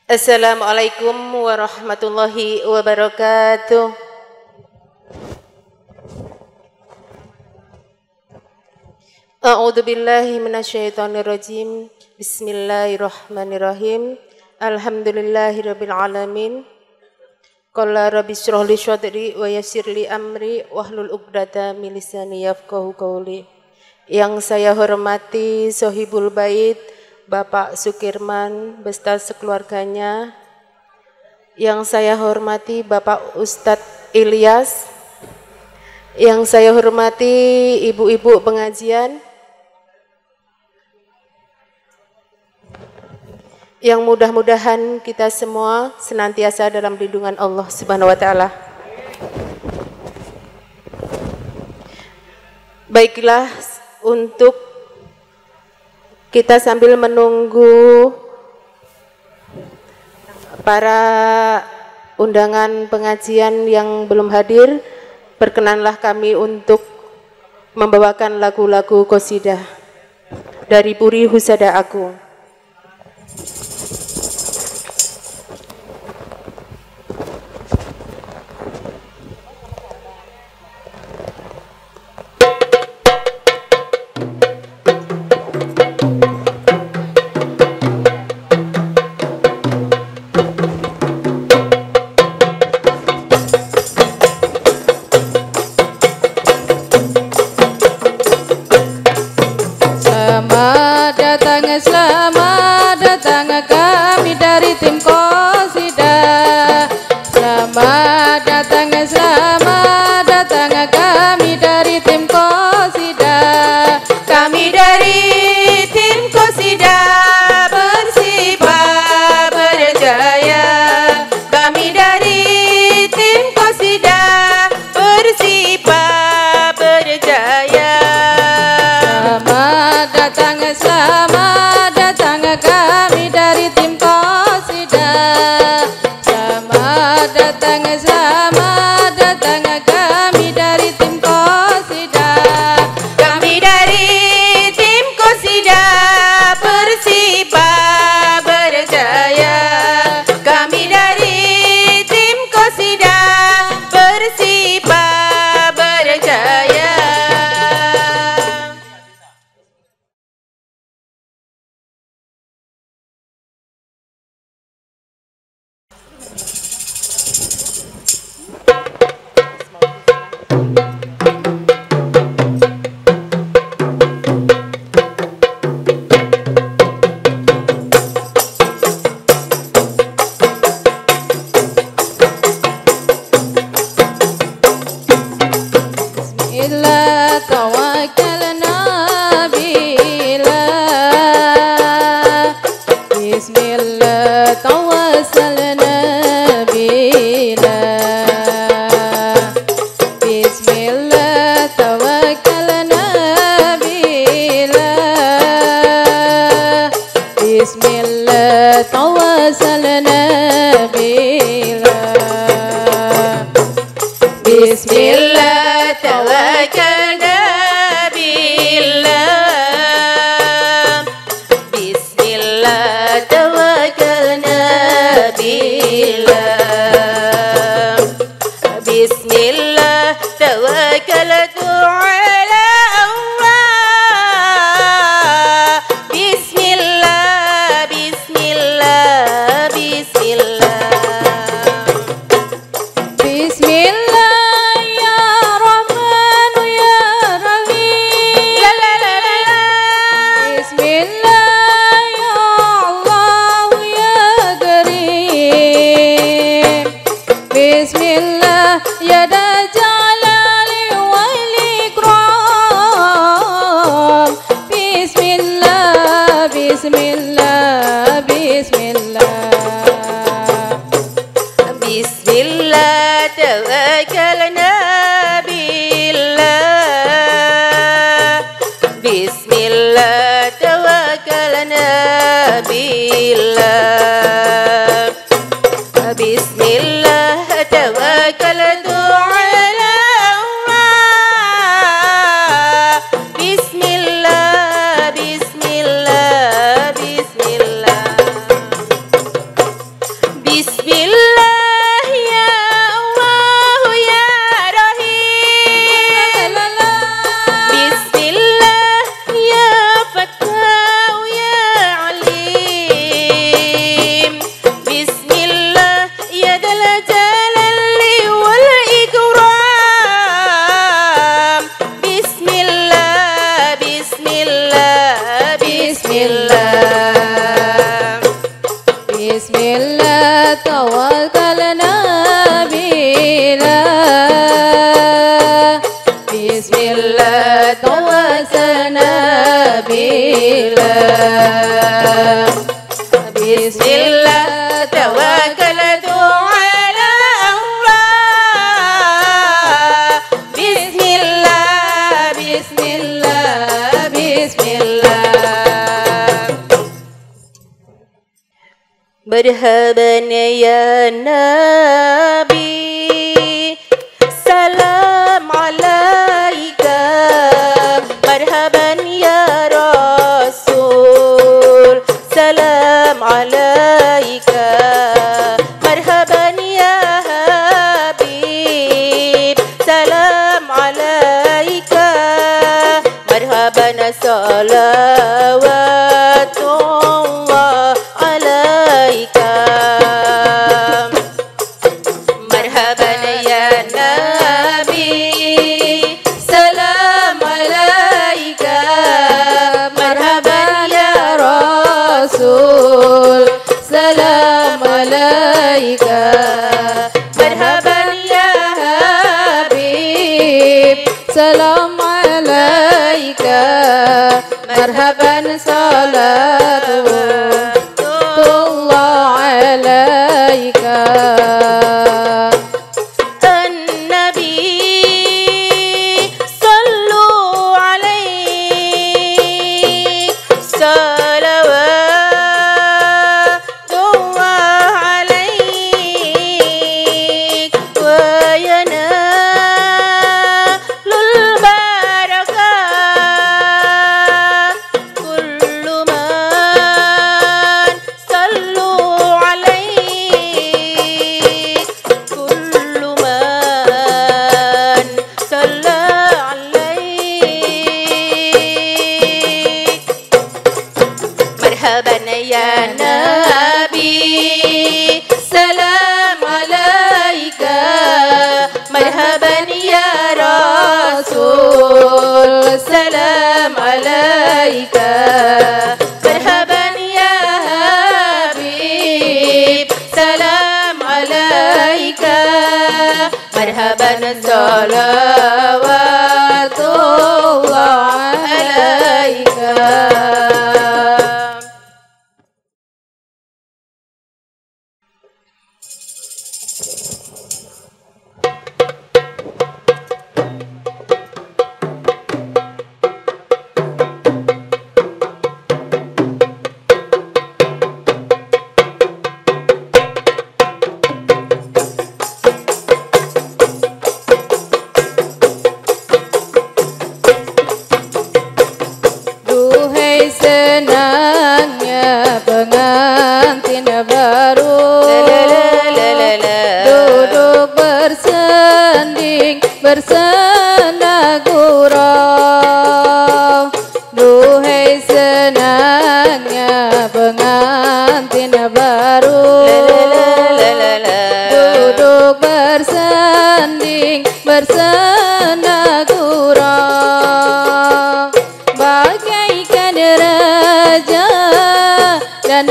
Assalamualaikum warahmatullahi wabarakatuh. A'udzu billahi minasyaitonir rajim. Bismillahirrahmanirrahim. Alhamdulillahirabbil alamin. Qala rabbi shrah li sadri wa yassir li amri wahlul 'uqdatam min lisani yafqahu qawli. Yang saya hormati Sohibul Bait Bapak Sukirman beserta sekeluarganya, yang saya hormati Bapak Ustadz Ilyas, yang saya hormati ibu-ibu pengajian, yang mudah-mudahan kita semua senantiasa dalam lindungan Allah Subhanahu wa Ta'ala. Baiklah, untuk kita sambil menunggu para undangan pengajian yang belum hadir, perkenanlah kami untuk membawakan lagu-lagu qasidah dari Puri Husada Aku. Selamat datang kami dari tim qasidah. Selamat datang kami dari tim qasidah. Kami dari tim qasidah bersifat berjaya. Kami dari tim qasidah bersifat berjaya. Selamat datang kami dari tim qasidah. Selamat datang kami dari tim qasidah. Kami dari tim qasidah bersifat berjaya. Kami dari tim qasidah bersifat berjaya. Bismillah, Bismillah, tawakkaltu ala Allah. Bismillah, Bismillah, Bismillah. Marhaban ya Nabi, salam alaika. Marhaban ya Rasul, salam alaika. Marhaban ya Habib, salam alaika. Marhaban salawatullah alaika. Marhaban ya Nabi, salam alaika. Marhaban ya Rasul, salam alaika. Marhaban ya Habib, salam alaika. Marhaban salatullah alaika. النبي صلوا عليه صلوات الله عليك وينال البركات كل من صلوا عليك كل من صلى عليك. مرحبا يا نبي سلام عليك. مرحبا يا رسول سلام عليك. مرحبا يا حبيب سلام عليك. مرحبا صلوات الله عليك. Duhai senangnya pengantin baru, duduk bersanding bersenda gurau. Duhai senangnya pengantin baru, duduk bersanding bersenda gurau. Bagaikan raja dan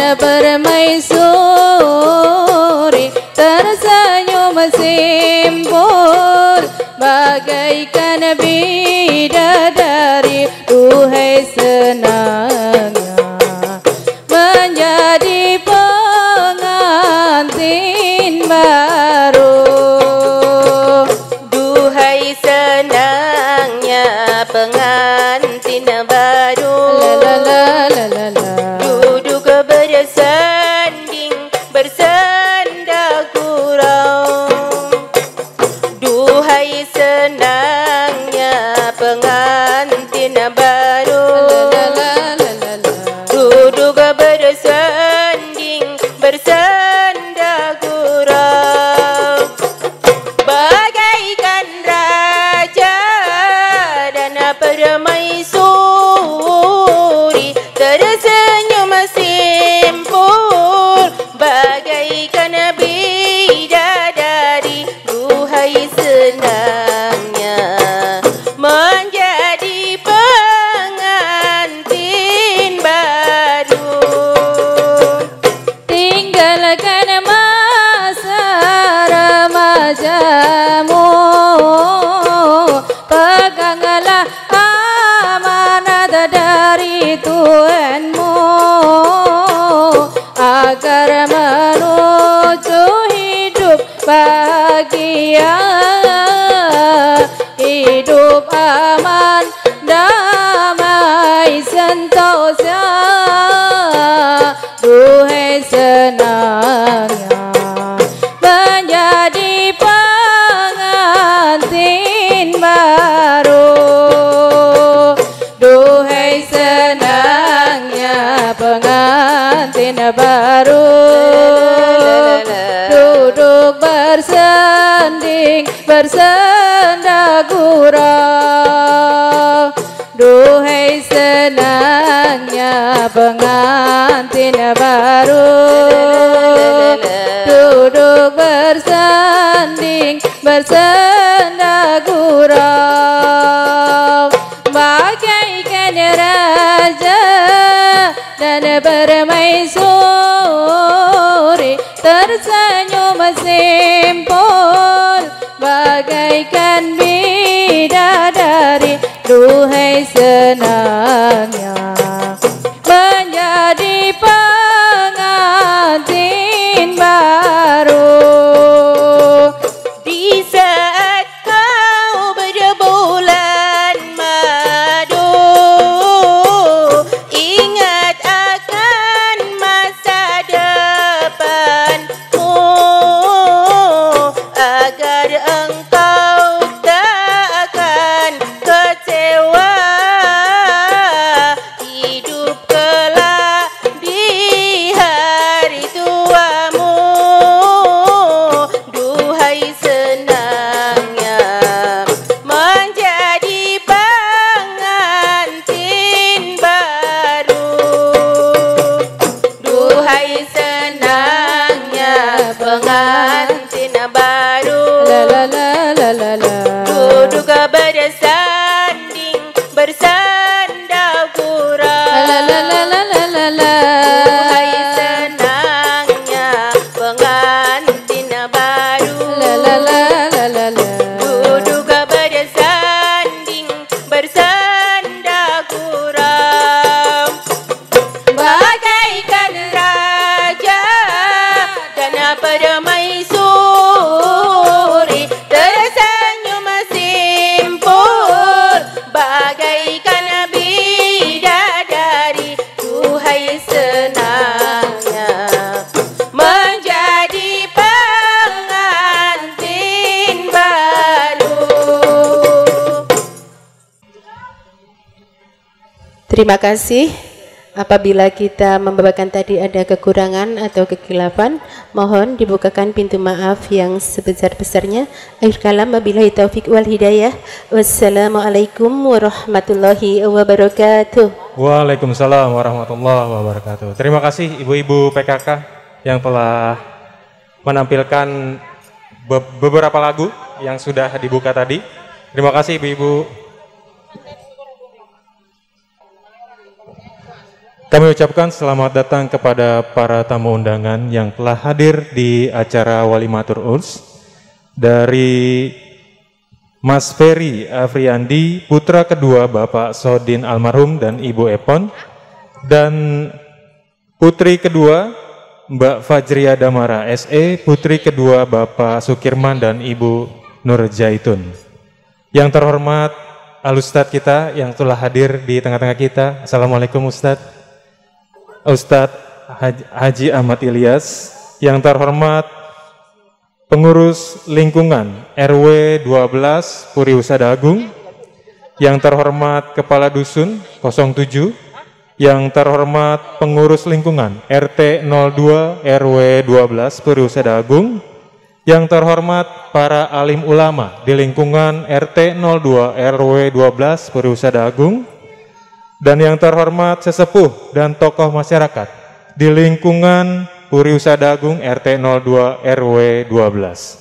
permaisuri, tersenyum simpul bagaikan bidadari. Duhai senangnya menjadi pengantin baru. Duhai senangnya pengantin baru, duduk bersanding bersenda gurau. Duhai senangnya pengantin baru, duduk bersanding bersenda gurau. Bagaikan raja dan permaisuri, tersenyum simpul bagaikan bidadari. Duhai senangnya menjadi pengantin baru. Tinggalkan masa remajamu, peganglah amanat dari Tuhan. bersenda gurau. Duhai senangnya pengantin baru, duduk bersanding bersenda gurau. Bagaikan raja dan permaisuri, tersenyum simpul bagaikan bidadari. Duhai senangnya menjadi pengantin baru. Di saat kau berbulan madu, ingat akan masa depanmu, agar engkau tak akan kecewa hidup kelak di hari tuamu. Duhai senangnya menjadi pengantin baru. Duhai senangnya pengantin baru. La la la la la la. Duduk bersanding bersandar gurau. La la la la la la la. Duhai senangnya pengantin baru. La la la la la la. Duduk bersanding bersandar gurau. Bagaikan raja dan permaisuri, tersenyum simpul bagaikan bidadari. Duhai senangnya menjadi pengantin baru. Terima kasih. Apabila kita membawakan tadi ada kekurangan atau kekilafan, mohon dibukakan pintu maaf yang sebesar-besarnya. Akhir kalam, wabillahi taufik wal hidayah. Wassalamualaikum warahmatullahi wabarakatuh. Waalaikumsalam warahmatullahi wabarakatuh. Terima kasih ibu-ibu PKK yang telah menampilkan beberapa lagu yang sudah dibuka tadi. Terima kasih ibu-ibu. Kami ucapkan selamat datang kepada para tamu undangan yang telah hadir di acara Walimatur Urs. Dari Mas Ferry Afriandi, putra kedua Bapak Sodin almarhum dan Ibu Epon, dan putri kedua Mbak Fajria Damara SE, putri kedua Bapak Sukirman dan Ibu Nur Zaitun. Yang terhormat Al-Ustadz kita yang telah hadir di tengah-tengah kita. Assalamualaikum Ustadz. Ustadz Haji Ahmad Ilyas. Yang terhormat pengurus lingkungan RW 12 Puri Husada Agung. Yang terhormat Kepala Dusun 07. Yang terhormat pengurus lingkungan RT 02 RW 12 Puri Husada Agung. Yang terhormat para alim ulama di lingkungan RT 02 RW 12 Puri Husada Agung. Dan yang terhormat sesepuh dan tokoh masyarakat di lingkungan Puri Husada Agung RT 02 RW 12.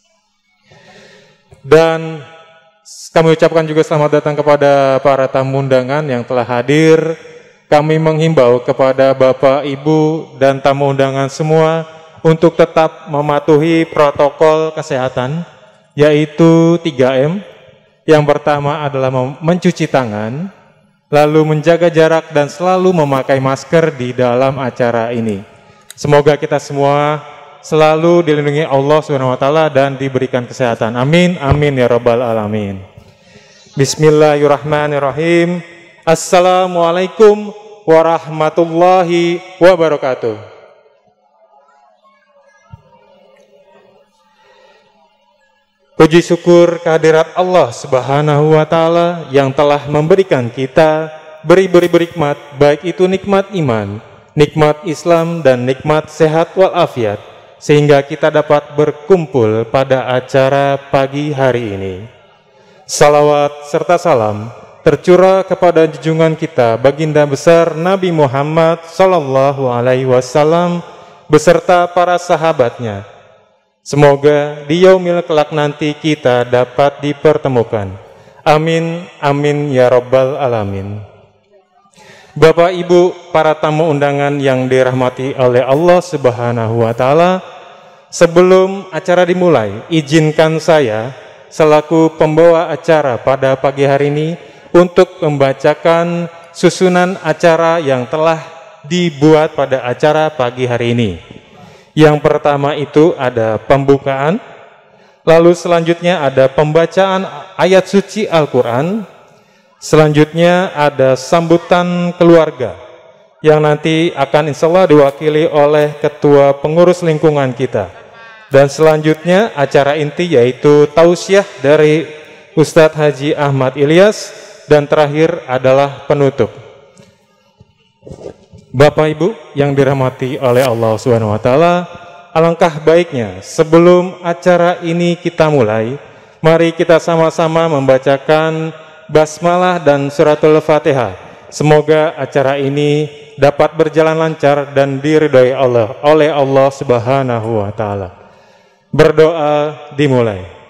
Dan kami ucapkan juga selamat datang kepada para tamu undangan yang telah hadir. Kami menghimbau kepada Bapak, Ibu, dan tamu undangan semua untuk tetap mematuhi protokol kesehatan, yaitu 3M. Yang pertama adalah mencuci tangan, lalu menjaga jarak dan selalu memakai masker di dalam acara ini. Semoga kita semua selalu dilindungi Allah SWT dan diberikan kesehatan. Amin, amin ya rabbal alamin. Bismillahirrahmanirrahim. Assalamualaikum warahmatullahi wabarakatuh. Puji syukur kehadirat Allah Subhanahu wa Ta'ala yang telah memberikan kita beri-beri nikmat, baik itu nikmat iman, nikmat Islam, dan nikmat sehat walafiat, sehingga kita dapat berkumpul pada acara pagi hari ini. Salawat serta salam tercurah kepada junjungan kita baginda besar Nabi Muhammad sallallahu alaihi wasallam beserta para sahabatnya. Semoga di yaumil kelak nanti kita dapat dipertemukan. Amin, amin ya rabbal alamin. Bapak Ibu para tamu undangan yang dirahmati oleh Allah Subhanahu wa taala, sebelum acara dimulai, izinkan saya selaku pembawa acara pada pagi hari ini untuk membacakan susunan acara yang telah dibuat pada acara pagi hari ini. Yang pertama itu ada pembukaan, lalu selanjutnya ada pembacaan ayat suci Al-Quran, selanjutnya ada sambutan keluarga yang nanti akan insya Allah diwakili oleh Ketua Pengurus Lingkungan kita. Dan selanjutnya acara inti yaitu tausiah dari Ustadz Haji Ahmad Ilyas, dan terakhir adalah penutup. Bapak Ibu yang dirahmati oleh Allah Subhanahu wa taala, alangkah baiknya sebelum acara ini kita mulai, mari kita sama-sama membacakan basmalah dan suratul Fatihah. Semoga acara ini dapat berjalan lancar dan diridhoi Allah oleh Allah Subhanahu wa taala. Berdoa dimulai.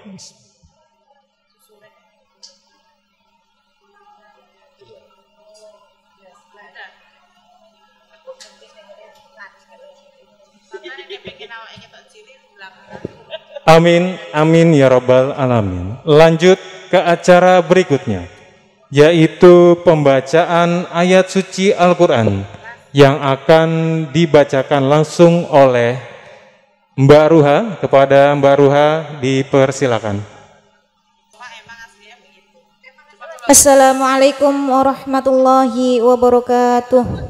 Amin, amin ya rabbal alamin. Lanjut ke acara berikutnya, yaitu pembacaan ayat suci Al-Quran yang akan dibacakan langsung oleh Mbak Ruha. Kepada Mbak Ruha dipersilakan. Assalamualaikum warahmatullahi wabarakatuh.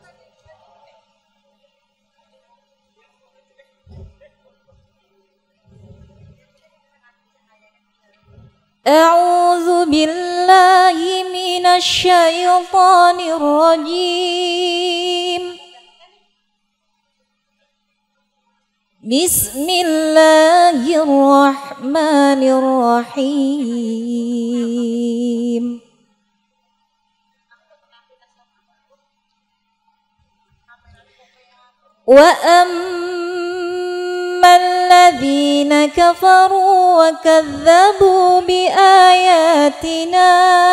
A'udzu billahi minasy syaithanir rajim. Bismillahirrahmanirrahim. Wa الذين كفروا وكذبوا بآياتنا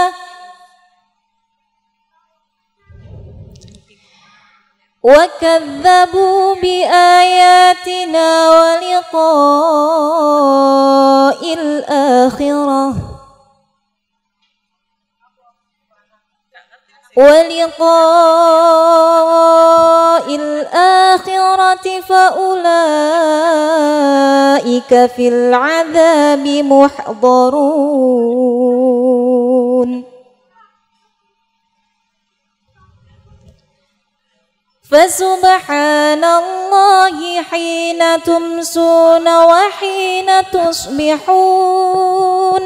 ولقاء الآخرة فأولئك في العذاب محضرون فسبحان الله حين تمسون وحين تصبحون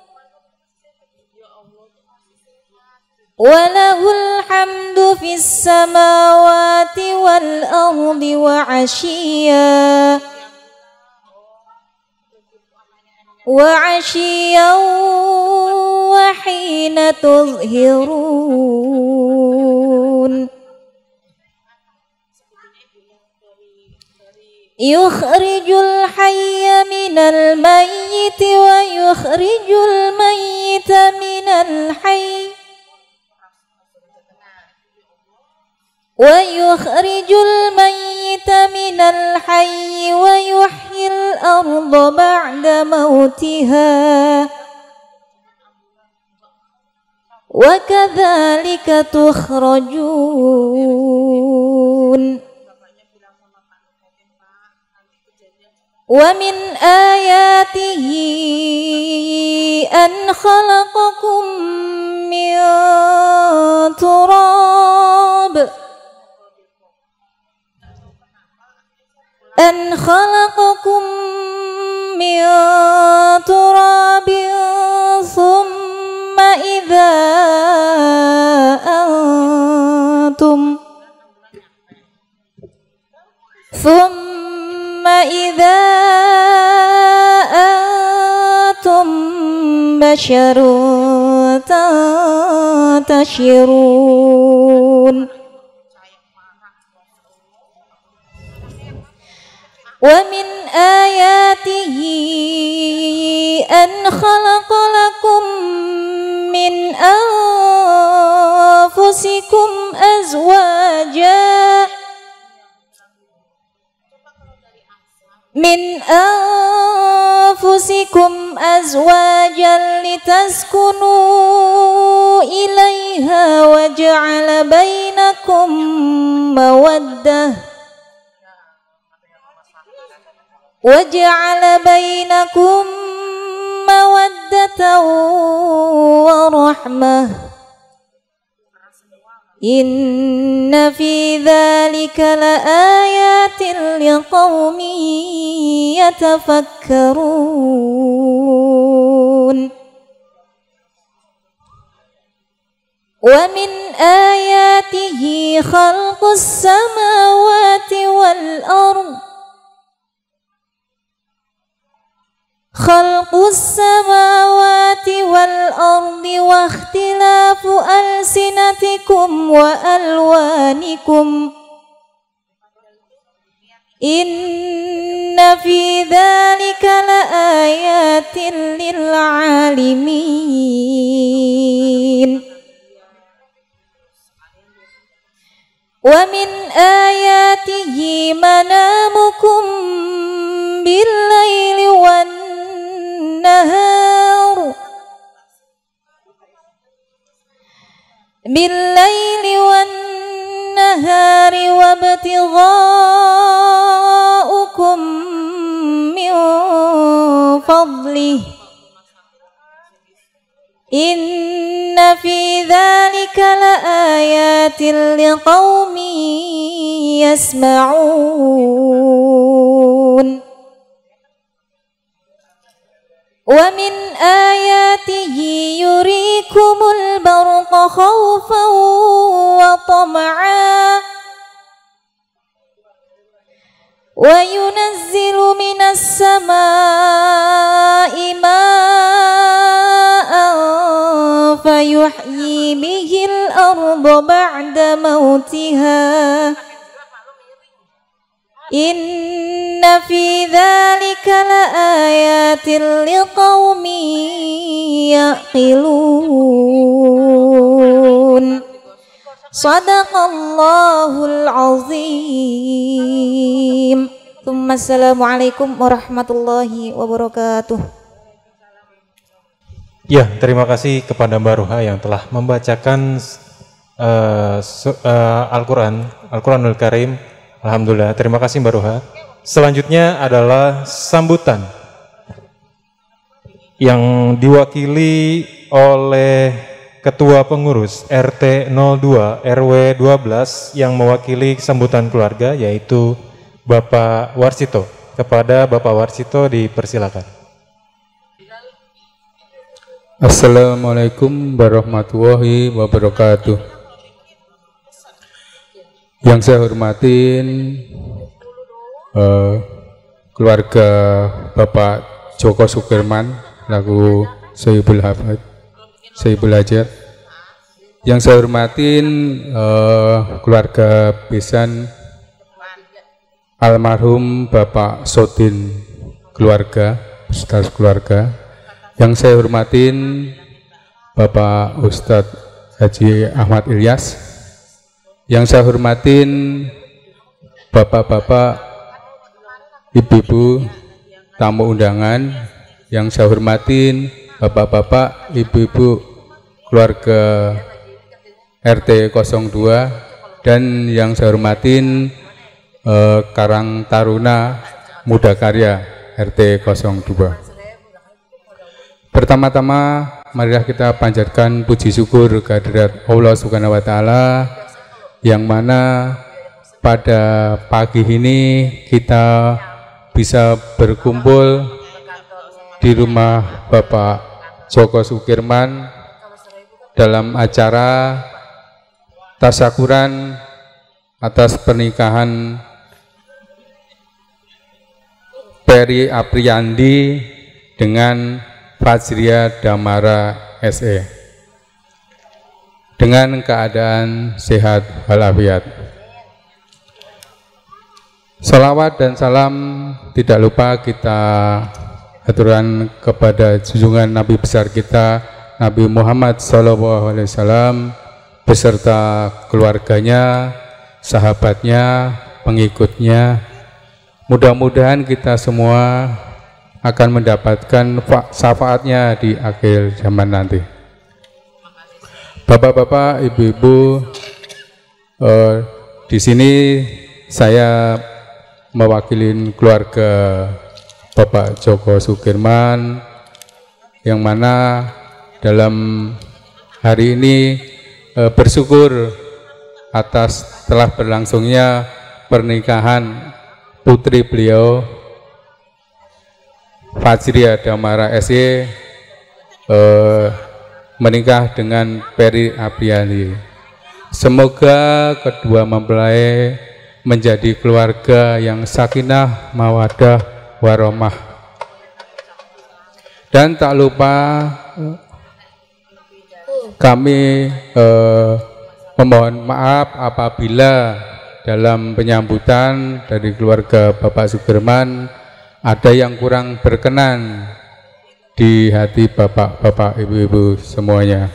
وله الحمد في السماوات والأرض وعشيا وحين تظهرون يخرج الحي من الميت ويخرج الميت من الحي ويحيي الأرض بعد موتها وكذلك تخرجون ومن آياته أن خلقكم من تراب ثم إذا أنتم بشر تنتشرون ومن آياته أن خلق لكم من أنفسكم أزواجا لتسكنوا إليها وجعل بينكم مودة ورحمة إن في ذلك لآيات لقوم يتفكرون ومن آياته خلق السماوات والأرض واختلاف ألسنتكم وألوانكم إن في ذلك لآيات للعالمين ومن آياته منامكم بالليل والنهار وابتغاؤكم من فضله إن في ذلك لآيات لقوم يسمعون ومن آياته يريكم البرق خوفا وطمعا وينزل من السماء ماء فيحيي به الأرض بعد موتها إن في ذلك لآيات لقوم يعقلون صدق الله العظيم ثم السلام عليكم warahmatullahi wabarakatuh. Ya, terima kasih kepada Mbak Ruha yang telah membacakan Al-Quranul Karim. Alhamdulillah, terima kasih Mbak Ruha. Selanjutnya adalah sambutan yang diwakili oleh Ketua Pengurus RT 02 RW 12 yang mewakili sambutan keluarga, yaitu Bapak Warsito. Kepada Bapak Warsito dipersilakan. Assalamualaikum warahmatullahi wabarakatuh. Yang saya hormatin keluarga Bapak Joko Sukirman laku Sohibul Hajar. Yang saya hormatin keluarga besan almarhum Bapak Sodin keluarga, beserta keluarga. Yang saya hormatin Bapak Ustadz Haji Ahmad Ilyas. Yang saya hormatin bapak-bapak, ibu-ibu, tamu undangan. Yang saya hormatin bapak-bapak, ibu-ibu, keluarga RT 02, dan yang saya hormatin Karang Taruna Muda Karya RT 02. Pertama-tama marilah kita panjatkan puji syukur kehadirat Allah Subhanahu wa taala, yang mana pada pagi ini kita bisa berkumpul di rumah Bapak Joko Sukirman dalam acara tasyakuran atas pernikahan Peri Apriyandi dengan Fajria Damara SE dengan keadaan sehat walafiat. Salawat dan salam tidak lupa kita aturkan kepada junjungan Nabi besar kita Nabi Muhammad SAW beserta keluarganya, sahabatnya, pengikutnya. Mudah-mudahan kita semua akan mendapatkan syafaatnya di akhir zaman nanti. Bapak-bapak, ibu-ibu, di sini saya mewakili keluarga Bapak Joko Sukirman yang mana dalam hari ini bersyukur atas telah berlangsungnya pernikahan putri beliau Fajria Damara SE menikah dengan Peri Apriyandi. Semoga kedua mempelai menjadi keluarga yang sakinah, mawaddah, warahmah. Dan tak lupa kami memohon maaf apabila dalam penyambutan dari keluarga Bapak Sukirman ada yang kurang berkenan di hati bapak-bapak, ibu-ibu semuanya.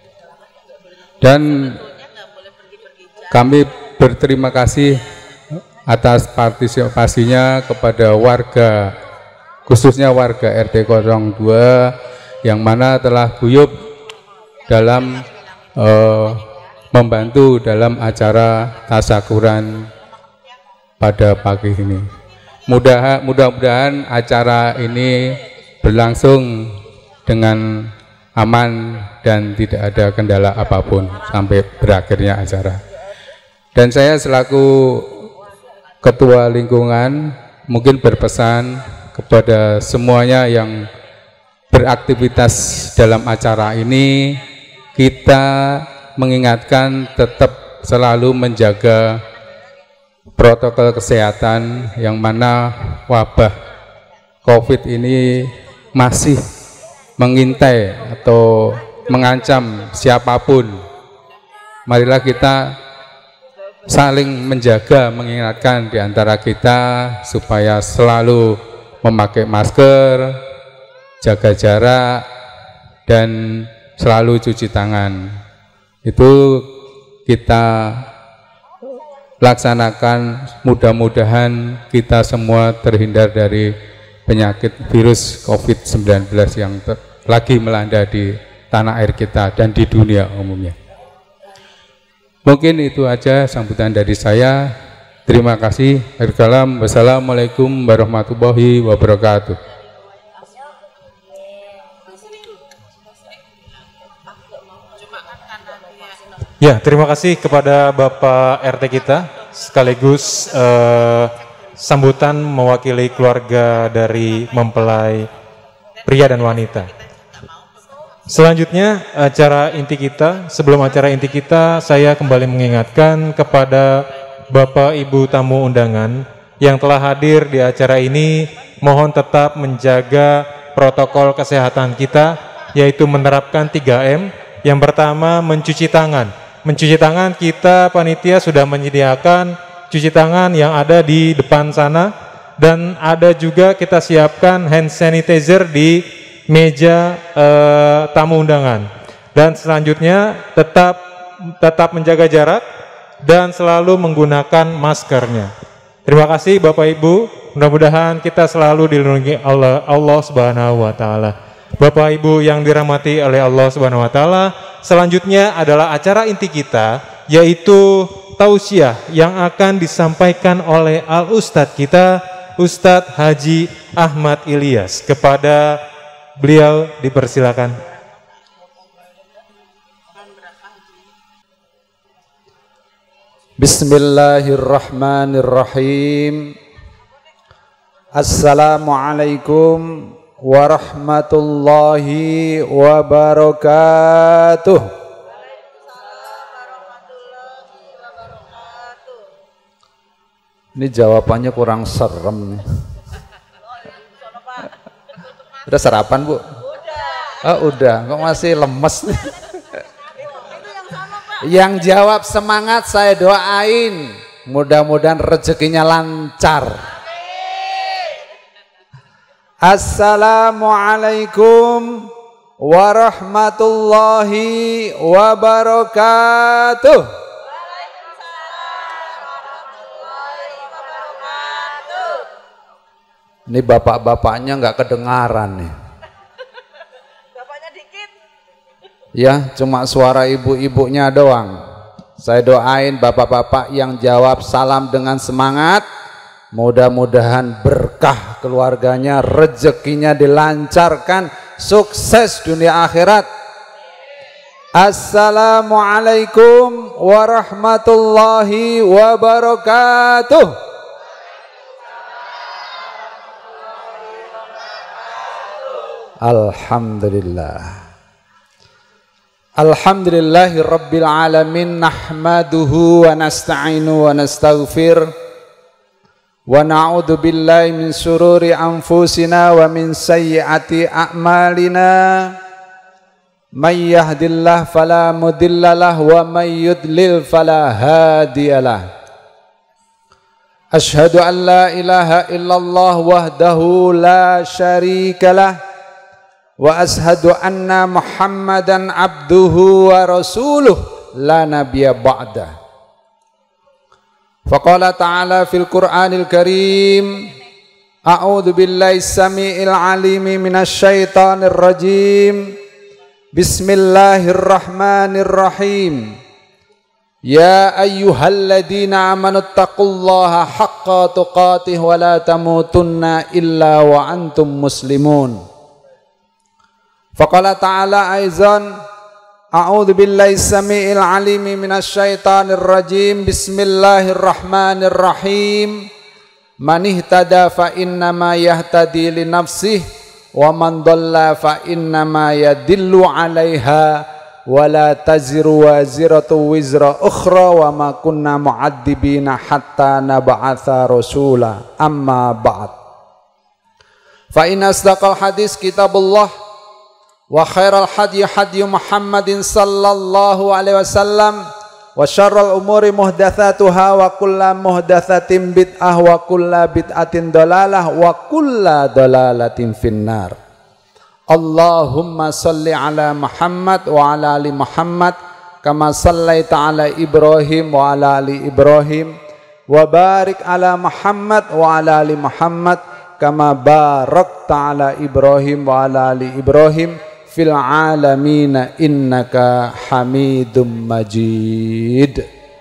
Dan kami berterima kasih atas partisipasinya kepada warga, khususnya warga RT 02 yang mana telah guyup dalam membantu dalam acara tasyakuran pada pagi ini. Mudah-mudahan acara ini berlangsung dengan aman dan tidak ada kendala apapun sampai berakhirnya acara. Dan saya selaku Ketua Lingkungan mungkin berpesan kepada semuanya yang beraktivitas dalam acara ini, kita mengingatkan tetap selalu menjaga protokol kesehatan yang mana wabah COVID ini masih mengintai atau mengancam siapapun. Marilah kita saling menjaga, mengingatkan di antara kita supaya selalu memakai masker, jaga jarak, dan selalu cuci tangan. Itu kita laksanakan, mudah-mudahan kita semua terhindar dari penyakit virus COVID-19 yang lagi melanda di tanah air kita dan di dunia umumnya. Mungkin itu aja sambutan dari saya. Terima kasih. Wassalamualaikum warahmatullahi wabarakatuh. Ya, terima kasih kepada Bapak RT kita, sekaligus sambutan mewakili keluarga dari mempelai pria dan wanita. Selanjutnya acara inti kita. Sebelum acara inti kita, saya kembali mengingatkan kepada Bapak Ibu tamu undangan yang telah hadir di acara ini, mohon tetap menjaga protokol kesehatan kita, yaitu menerapkan 3M. Yang pertama, mencuci tangan. Mencuci tangan, kita panitia sudah menyediakan cuci tangan yang ada di depan sana, dan ada juga kita siapkan hand sanitizer di meja tamu undangan. Dan selanjutnya tetap menjaga jarak dan selalu menggunakan maskernya. Terima kasih Bapak Ibu, mudah-mudahan kita selalu dilindungi Allah Subhanahu wa taala. Bapak Ibu yang dirahmati oleh Allah Subhanahu wa taala, selanjutnya adalah acara inti kita, yaitu tausiah yang akan disampaikan oleh Al-Ustadz kita, Ustadz Haji Ahmad Ilyas. Kepada beliau dipersilakan. Bismillahirrahmanirrahim. Assalamualaikum warahmatullahi wabarakatuh. Ini jawabannya kurang serem nih. Udah sarapan, Bu? Oh, udah. Kok masih lemes nih? Yang jawab semangat saya doain. Mudah-mudahan rezekinya lancar. Assalamualaikum warahmatullahi wabarakatuh. Ini bapak-bapaknya nggak kedengaran nih. Bapaknya dikit. Ya, cuma suara ibu-ibunya doang. Saya doain bapak-bapak yang jawab salam dengan semangat. Mudah-mudahan berkah keluarganya, rezekinya dilancarkan, sukses dunia akhirat. Assalamualaikum warahmatullahi wabarakatuh. Alhamdulillah. Alhamdulillahi rabbil alamin, nahmaduhu wa nasta'inu wa nastaghfir wa na'udzu billahi min syururi anfusina wa min sayyiati a'malina. May yahdihillahu fala mudhillalah wa may yudlil fala hadiyalah. Asyhadu an la ilaha illallah wahdahu la syarikalah wa ashhadu anna Muhammadan abduhu wa rasuluh la nabiyya ba'dah. Faqala ta'ala fil Qur'anil Karim, a'udzu billahi samii'il 'alimi minasy syaithanir rajim. Bismillahirrahmanirrahim. Ya ayyuhalladzina amanu taqullaha haqqa tuqatih wa la tamutunna illa wa antum muslimun. Faqala ta'ala aizan, a'udzu billahi samii'il 'alimi minasy syaithanir rajim. Bismillahirrahmanirrahim. Man ihtada fa innama yahtadi li nafsihi wa man dhalla fa innama yadillu 'alaiha wa la taziru waziratu wizra ukhra wa ma kunna mu'adzibina hatta nab'atsa rasula. Amma ba'd. Fa inna asdaqal hadis kitabullah wa khairal hadyi hadyi Muhammadin sallallahu alaihi wasallam wa syarrul umuri muhdatsatuha wa kullu muhdatsatin bid'ah wa kullu bid'atin dalalah wa kullu dalalatin finnar. Allahumma salli ala Muhammad wa ala ali Muhammad kama sallaita ala Ibrahim wa ala ali Ibrahim wa barik ala Muhammad wa ala ali Muhammad kama barakta ala Ibrahim wa ala ali Ibrahim fil alamina innaka hamidum majid.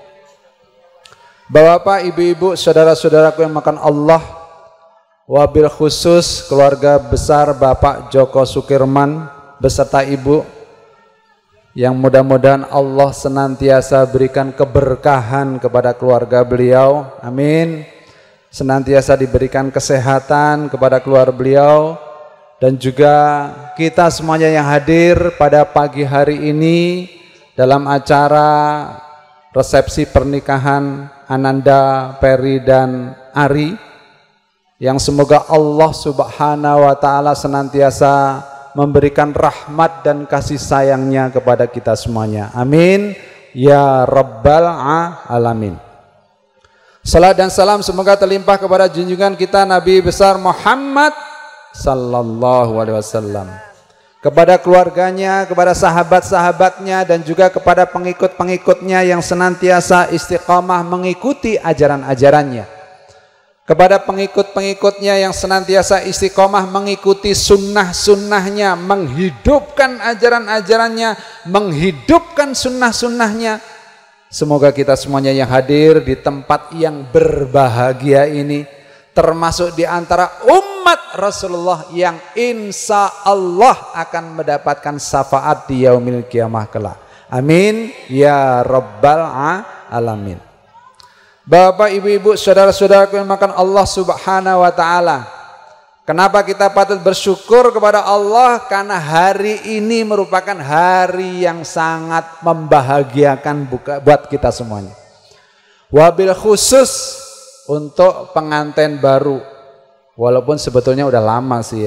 Bapak, ibu-ibu, saudara-saudaraku yang makan Allah, wabil khusus keluarga besar Bapak Joko Sukirman beserta ibu, yang mudah-mudahan Allah senantiasa berikan keberkahan kepada keluarga beliau, amin. Senantiasa diberikan kesehatan kepada keluarga beliau, dan juga kita semuanya yang hadir pada pagi hari ini dalam acara resepsi pernikahan Ananda, Peri dan Ari, yang semoga Allah Subhanahu wa taala senantiasa memberikan rahmat dan kasih sayangnya kepada kita semuanya. Amin ya rabbal alamin. Salam dan salam semoga terlimpah kepada junjungan kita Nabi besar Muhammad sallallahu alaihi wasallam, kepada keluarganya, kepada sahabat-sahabatnya, dan juga kepada pengikut-pengikutnya yang senantiasa istiqamah mengikuti ajaran-ajarannya, kepada pengikut-pengikutnya yang senantiasa istiqamah mengikuti sunnah-sunnahnya, menghidupkan ajaran-ajarannya, menghidupkan sunnah-sunnahnya. Semoga kita semuanya yang hadir di tempat yang berbahagia ini termasuk di antara umat Rasulullah yang insya Allah akan mendapatkan syafaat di yaumil kiamah kelak. Amin ya rabbal alamin. Bapak, ibu-ibu, saudara-saudaraku yang makan Allah Subhanahu wa taala, kenapa kita patut bersyukur kepada Allah? Karena hari ini merupakan hari yang sangat membahagiakan buat kita semuanya. Wabil khusus untuk pengantin baru, walaupun sebetulnya udah lama sih ya,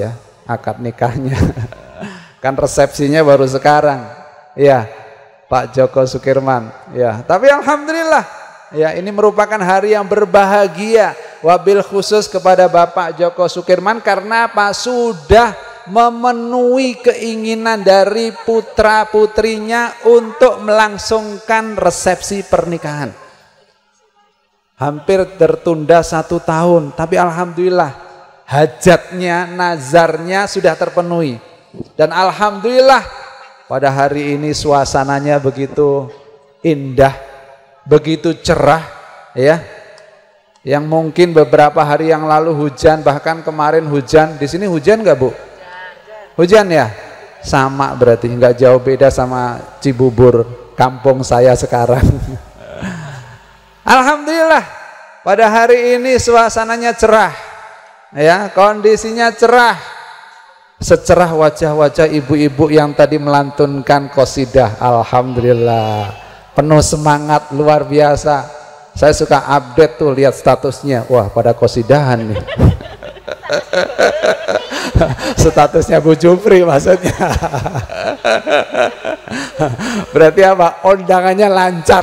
akad nikahnya. Kan resepsinya baru sekarang. Ya, Pak Joko Sukirman. Ya, tapi alhamdulillah, ya ini merupakan hari yang berbahagia. Wabil khusus kepada Bapak Joko Sukirman karena Pak sudah memenuhi keinginan dari putra-putrinya untuk melangsungkan resepsi pernikahan. Hampir tertunda 1 tahun, tapi alhamdulillah hajatnya, nazarnya sudah terpenuhi. Dan alhamdulillah pada hari ini suasananya begitu indah, begitu cerah, ya. Yang mungkin beberapa hari yang lalu hujan, bahkan kemarin hujan. Di sini hujan nggak, Bu? Hujan ya? Sama berarti, nggak jauh beda sama Cibubur, kampung saya sekarang. Alhamdulillah pada hari ini suasananya cerah, ya, kondisinya cerah, secerah wajah-wajah ibu-ibu yang tadi melantunkan qasidah. Alhamdulillah, penuh semangat luar biasa. Saya suka update tuh, lihat statusnya, wah pada qasidahan nih. Statusnya Bu Jufri maksudnya. Berarti apa? Undangannya lancar.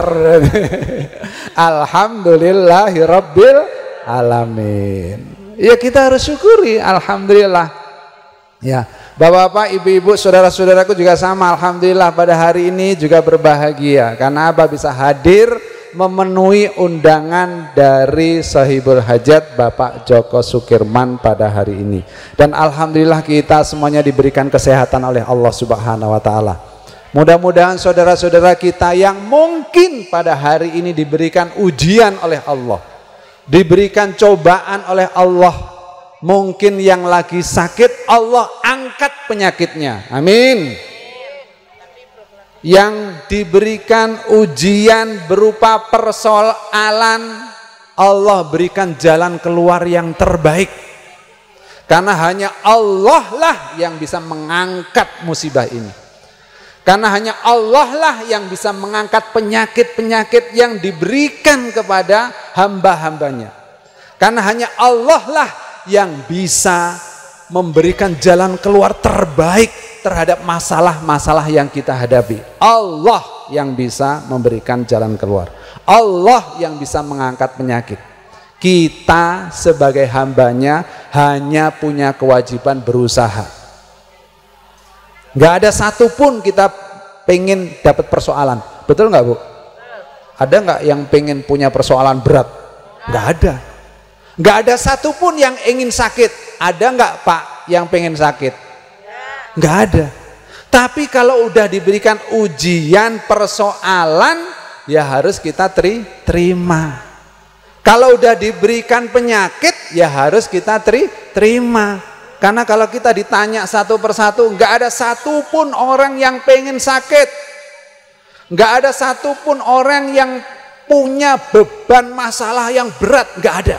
Alhamdulillahirabbil alamin. Ya kita harus syukuri, alhamdulillah. Ya, Bapak-bapak, ibu-ibu, saudara-saudaraku juga sama, alhamdulillah pada hari ini juga berbahagia karena Abah bisa hadir memenuhi undangan dari sahibul hajat Bapak Joko Sukirman pada hari ini. Dan alhamdulillah kita semuanya diberikan kesehatan oleh Allah Subhanahu wa taala. Mudah-mudahan saudara-saudara kita yang mungkin pada hari ini diberikan ujian oleh Allah, diberikan cobaan oleh Allah, mungkin yang lagi sakit Allah angkat penyakitnya, amin. Yang diberikan ujian berupa persoalan, Allah berikan jalan keluar yang terbaik, karena hanya Allah lah yang bisa mengangkat musibah ini, karena hanya Allah lah yang bisa mengangkat penyakit-penyakit yang diberikan kepada hamba-hambanya, karena hanya Allah lah yang bisa memberikan jalan keluar terbaik terhadap masalah-masalah yang kita hadapi. Allah yang bisa memberikan jalan keluar, Allah yang bisa mengangkat penyakit. Kita sebagai hambanya hanya punya kewajiban berusaha. Nggak ada satupun kita pengen dapat persoalan, betul nggak Bu? Ada nggak yang pengen punya persoalan berat? Nggak ada. Nggak ada satupun yang ingin sakit. Ada nggak Pak yang pengen sakit? Nggak ada. Tapi kalau udah diberikan ujian persoalan, ya harus kita terima. Kalau udah diberikan penyakit, ya harus kita terima. Karena kalau kita ditanya satu persatu, nggak ada satupun orang yang pengen sakit. Nggak ada satupun orang yang punya beban masalah yang berat, nggak ada.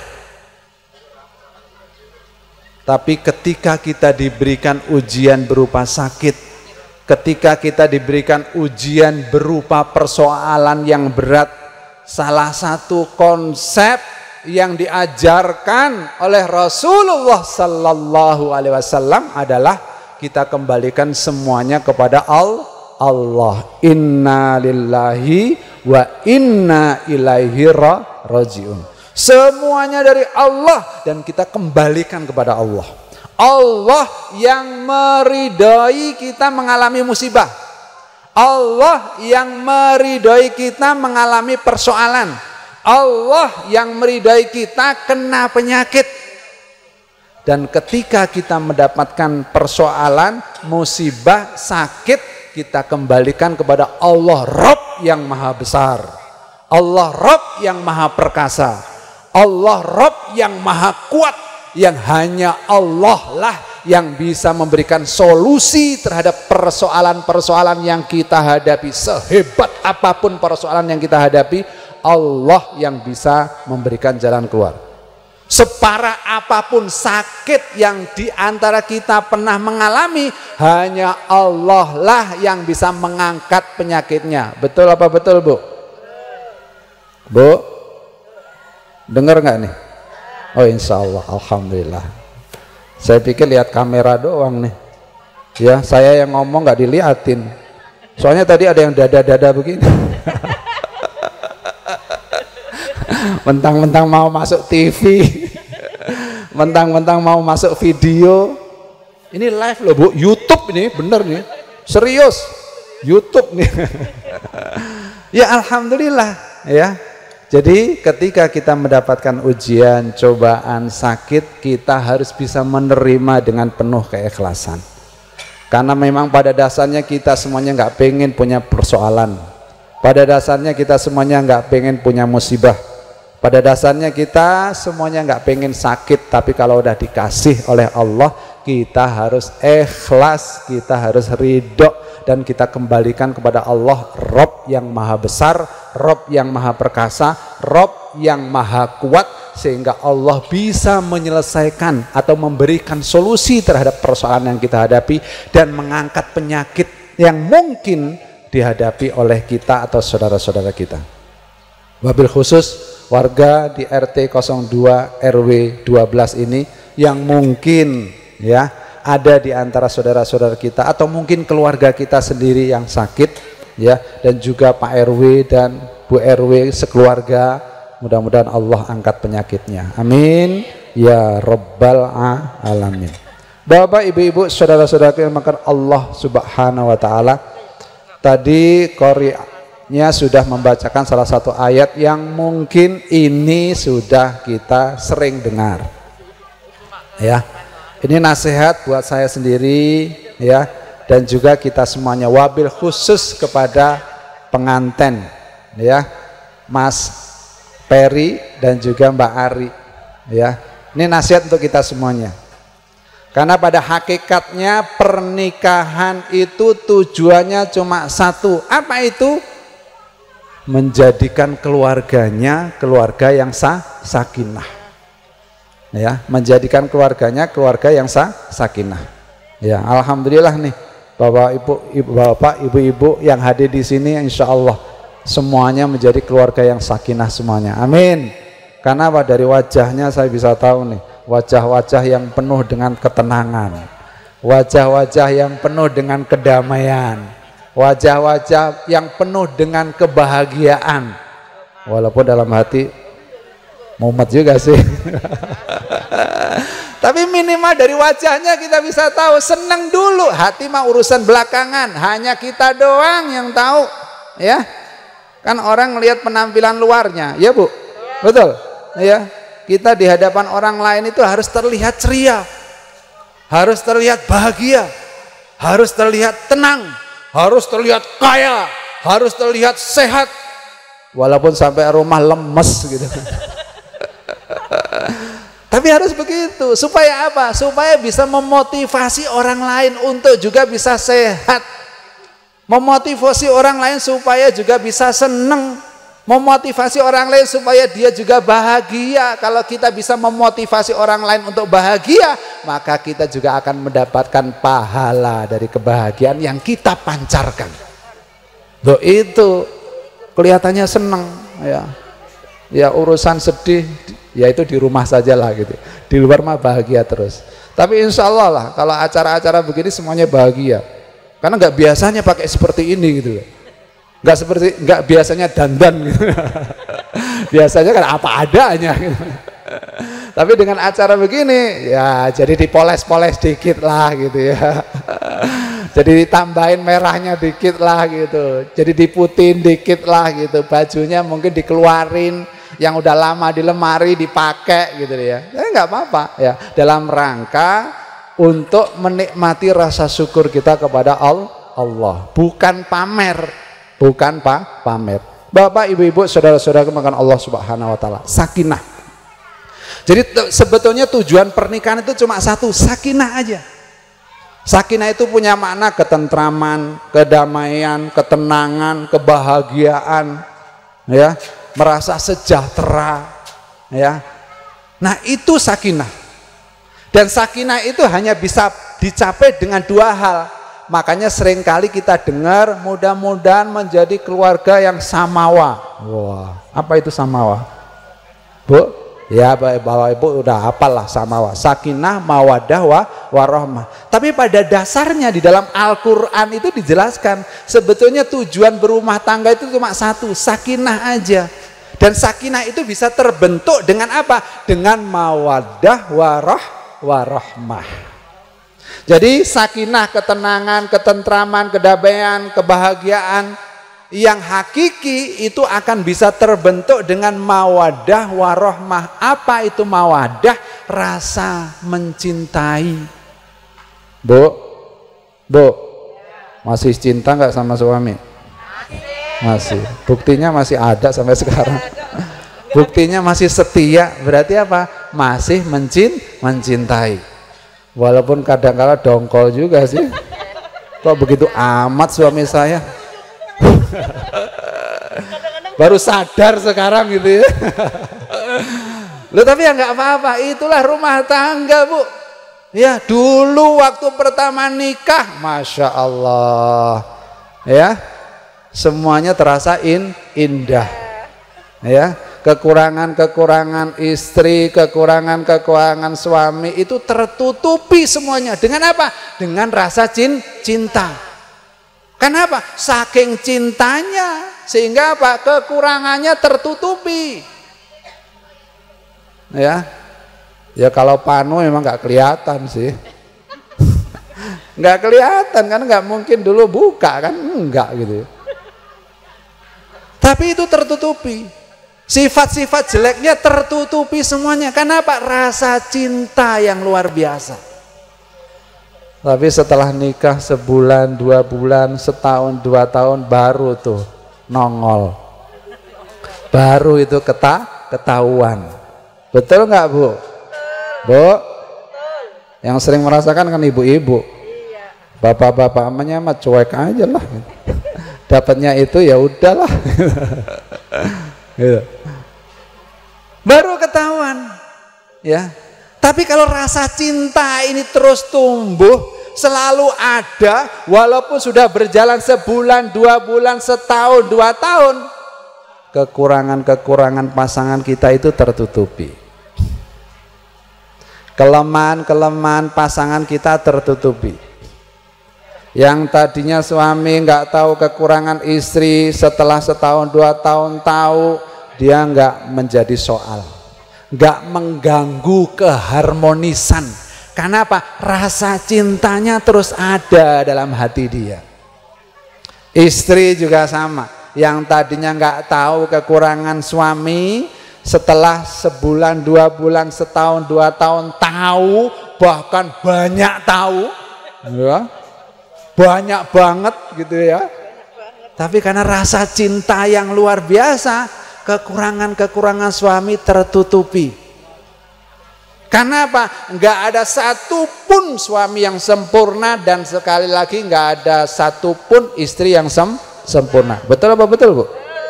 Tapi ketika kita diberikan ujian berupa sakit, ketika kita diberikan ujian berupa persoalan yang berat, salah satu konsep yang diajarkan oleh Rasulullah Sallallahu Alaihi Wasallam adalah kita kembalikan semuanya kepada Allah. Inna lillahi wa inna ilaihi rajiun. Semuanya dari Allah dan kita kembalikan kepada Allah. Allah yang meridhai kita mengalami musibah. Allah yang meridhai kita mengalami persoalan. Allah yang meridhai kita kena penyakit. Dan ketika kita mendapatkan persoalan, musibah, sakit, kita kembalikan kepada Allah Rabb yang maha besar, Allah Rabb yang maha perkasa, Allah Rabb yang maha kuat, yang hanya Allah lah yang bisa memberikan solusi terhadap persoalan-persoalan yang kita hadapi. Sehebat apapun persoalan yang kita hadapi, Allah yang bisa memberikan jalan keluar. Separah apapun sakit yang diantara kita pernah mengalami, hanya Allah lah yang bisa mengangkat penyakitnya. Betul apa betul Bu? Bu? Dengar nggak nih? Oh insya Allah, alhamdulillah. Saya pikir lihat kamera doang nih. Ya, saya yang ngomong nggak diliatin. Soalnya tadi ada yang dada-dada begini. Mentang-mentang mau masuk TV. Mentang-mentang mau masuk video. Ini live loh Bu, YouTube ini, bener nih. Serius. YouTube nih. Ya alhamdulillah ya. Jadi ketika kita mendapatkan ujian, cobaan, sakit, kita harus bisa menerima dengan penuh keikhlasan. Karena memang pada dasarnya kita semuanya nggak pengen punya persoalan. Pada dasarnya kita semuanya nggak pengen punya musibah. Pada dasarnya kita semuanya nggak pengen sakit. Tapi kalau udah dikasih oleh Allah, kita harus ikhlas, kita harus ridho, dan kita kembalikan kepada Allah, Rob yang maha besar, Rob yang maha perkasa, Rob yang maha kuat, sehingga Allah bisa menyelesaikan atau memberikan solusi terhadap persoalan yang kita hadapi dan mengangkat penyakit yang mungkin dihadapi oleh kita atau saudara-saudara kita. Wabil khusus warga di RT 02 RW 12 ini yang mungkin ya ada di antara saudara-saudara kita atau mungkin keluarga kita sendiri yang sakit ya, dan juga Pak RW dan Bu RW sekeluarga, mudah-mudahan Allah angkat penyakitnya, amin ya rabbal alamin. Bapak ibu-ibu saudara-saudara yang dimuliakan Allah subhanahu wa ta'ala, tadi qori'nya sudah membacakan salah satu ayat yang mungkin ini sudah kita sering dengar ya. Ini nasihat buat saya sendiri ya, dan juga kita semuanya, wabil khusus kepada pengantin ya, Mas Peri dan juga Mbak Ari ya. Ini nasihat untuk kita semuanya. Karena pada hakikatnya pernikahan itu tujuannya cuma satu. Apa itu? Menjadikan keluarganya keluarga yang sakinah. Ya, menjadikan keluarganya keluarga yang sakinah. Ya, alhamdulillah nih Bapak Ibu yang hadir di sini, insya Allah semuanya menjadi keluarga yang sakinah semuanya. Amin. Karena dari wajahnya saya bisa tahu nih, wajah-wajah yang penuh dengan ketenangan, wajah-wajah yang penuh dengan kedamaian, wajah-wajah yang penuh dengan kebahagiaan. Walaupun dalam hati mumet juga sih. Tapi minimal dari wajahnya kita bisa tahu senang dulu. Hati mah urusan belakangan, hanya kita doang yang tahu ya. Kan orang melihat penampilan luarnya, ya Bu? Betul ya. Kita di hadapan orang lain itu harus terlihat ceria, harus terlihat bahagia, harus terlihat tenang, harus terlihat kaya, harus terlihat sehat, walaupun sampai rumah lemes gitu. Tapi harus begitu, supaya apa? Supaya bisa memotivasi orang lain untuk juga bisa sehat, memotivasi orang lain supaya juga bisa senang, memotivasi orang lain supaya dia juga bahagia. Kalau kita bisa memotivasi orang lain untuk bahagia, maka kita juga akan mendapatkan pahala dari kebahagiaan yang kita pancarkan. Loh, itu kelihatannya senang ya. Ya urusan sedih ya itu di rumah saja lah gitu, di luar mah bahagia terus. Tapi insya Allah lah kalau acara-acara begini semuanya bahagia, karena nggak biasanya pakai seperti ini gitu loh, nggak biasanya dandan gitu. Biasanya kan apa adanya gitu. Tapi dengan acara begini ya jadi dipoles-poles dikit lah gitu ya. Jadi ditambahin merahnya dikit lah gitu, jadi diputin dikit lah gitu, bajunya mungkin dikeluarin yang udah lama di lemari dipakai gitu ya. Nggak apa-apa ya, dalam rangka untuk menikmati rasa syukur kita kepada Allah, bukan pamer, bukan pamer. Bapak, ibu-ibu, saudara-saudara kemakan Allah Subhanahu wa taala, sakinah. Jadi sebetulnya tujuan pernikahan itu cuma satu, sakinah aja. Sakinah itu punya makna ketentraman, kedamaian, ketenangan, kebahagiaan, ya, merasa sejahtera, ya. Nah, itu sakinah. Dan sakinah itu hanya bisa dicapai dengan dua hal. Makanya seringkali kita dengar mudah-mudahan menjadi keluarga yang samawa. Wah, apa itu samawa? Bu? Ya Bapak Ibu udah hafal lah sama sakinah, mawadah, warahmah. Tapi pada dasarnya di dalam Al-Quran itu dijelaskan sebetulnya tujuan berumah tangga itu cuma satu, sakinah aja. Dan sakinah itu bisa terbentuk dengan apa? Dengan mawadah, warahmah. Jadi sakinah, ketenangan, ketentraman, kedamaian, kebahagiaan yang hakiki itu akan bisa terbentuk dengan mawadah warahmah. Apa itu mawadah? Rasa mencintai. Bu, masih cinta nggak sama suami? Masih. Buktinya masih ada sampai sekarang. Buktinya masih setia. Berarti apa? Masih mencintai. Walaupun kadang-kala dongkol juga sih. Kok begitu amat suami saya? Baru sadar sekarang gitu ya. Loh, tapi ya nggak apa-apa, itulah rumah tangga, Bu. Ya, dulu waktu pertama nikah, Masya Allah, ya, semuanya terasa indah, ya. Kekurangan-kekurangan istri, kekurangan-kekurangan suami itu tertutupi semuanya. Dengan apa? Dengan rasa cinta. Kenapa? Saking cintanya sehingga apa? Kekurangannya tertutupi. Ya kalau panu memang nggak kelihatan sih. Nggak kelihatan kan, nggak mungkin dulu buka kan, enggak gitu. Tapi itu tertutupi. Sifat-sifat jeleknya tertutupi semuanya. Kenapa? Rasa cinta yang luar biasa. Tapi setelah nikah sebulan, 2 bulan, setahun, 2 tahun baru tuh nongol. Baru itu ketahuan. Betul nggak, Bu? Bu? Yang sering merasakan kan ibu-ibu. Bapak-bapak amanya mah cuek aja lah. Dapatnya itu ya udahlah. Gitu. Baru ketahuan. Ya. Tapi kalau rasa cinta ini terus tumbuh, selalu ada, walaupun sudah berjalan sebulan, 2 bulan, setahun, 2 tahun, kekurangan-kekurangan pasangan kita itu tertutupi. Kelemahan-kelemahan pasangan kita tertutupi. Yang tadinya suami nggak tahu kekurangan istri, setelah setahun 2 tahun tahu, dia nggak menjadi soal. Nggak mengganggu keharmonisan. Karena apa? Rasa cintanya terus ada dalam hati dia. Istri juga sama. Yang tadinya nggak tahu kekurangan suami, setelah sebulan, 2 bulan, setahun, 2 tahun tahu, bahkan banyak tahu, ya, banyak banget gitu ya. Tapi karena rasa cinta yang luar biasa, kekurangan-kekurangan suami tertutupi. Karena apa? Enggak ada satupun suami yang sempurna, dan sekali lagi enggak ada satupun istri yang sempurna. Betul apa betul, Bu?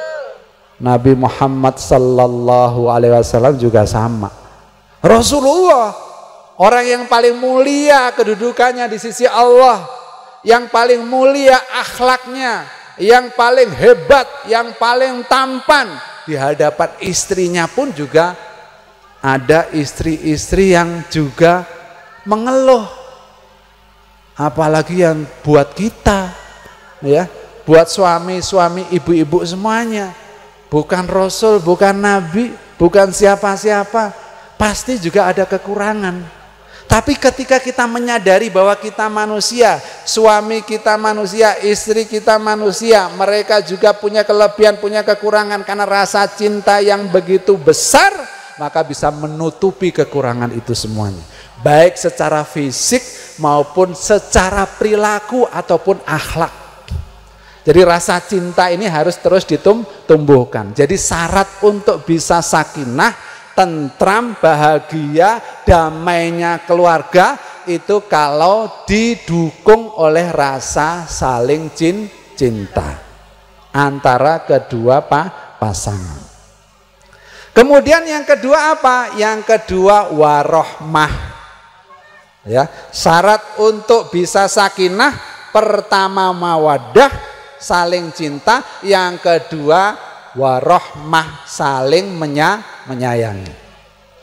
Nabi Muhammad sallallahu alaihi wasallam juga sama. Rasulullah, orang yang paling mulia kedudukannya di sisi Allah, yang paling mulia akhlaknya, yang paling hebat, yang paling tampan, di hadapan istrinya pun juga ada istri-istri yang juga mengeluh. Apalagi yang buat kita, ya, buat suami-suami, ibu-ibu semuanya, bukan Rasul, bukan Nabi, bukan siapa-siapa, pasti juga ada kekurangan. Tapi ketika kita menyadari bahwa kita manusia, suami kita manusia, istri kita manusia, mereka juga punya kelebihan, punya kekurangan, karena rasa cinta yang begitu besar, maka bisa menutupi kekurangan itu semuanya. Baik secara fisik maupun secara perilaku ataupun akhlak. Jadi rasa cinta ini harus terus ditumbuhkan. Jadi syarat untuk bisa sakinah, tentram, bahagia, damainya keluarga itu kalau didukung oleh rasa saling cinta antara kedua pasangan. Kemudian yang kedua apa? Yang kedua warohmah. Ya, syarat untuk bisa sakinah, pertama mawadah, saling cinta, yang kedua warohmah, saling menyayangi.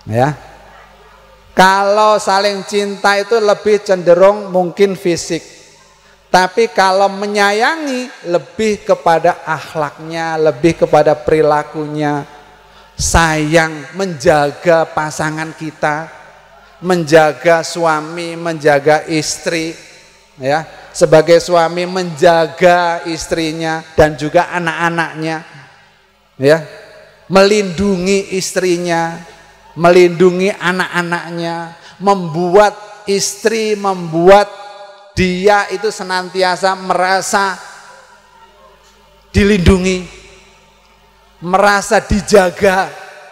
Ya. Kalau saling cinta itu lebih cenderung mungkin fisik. Tapi kalau menyayangi lebih kepada akhlaknya, lebih kepada perilakunya. Sayang, menjaga pasangan kita, menjaga suami, menjaga istri, ya. Sebagai suami menjaga istrinya dan juga anak-anaknya, ya. Melindungi istrinya, melindungi anak-anaknya, membuat istri, membuat dia itu senantiasa merasa dilindungi, merasa dijaga.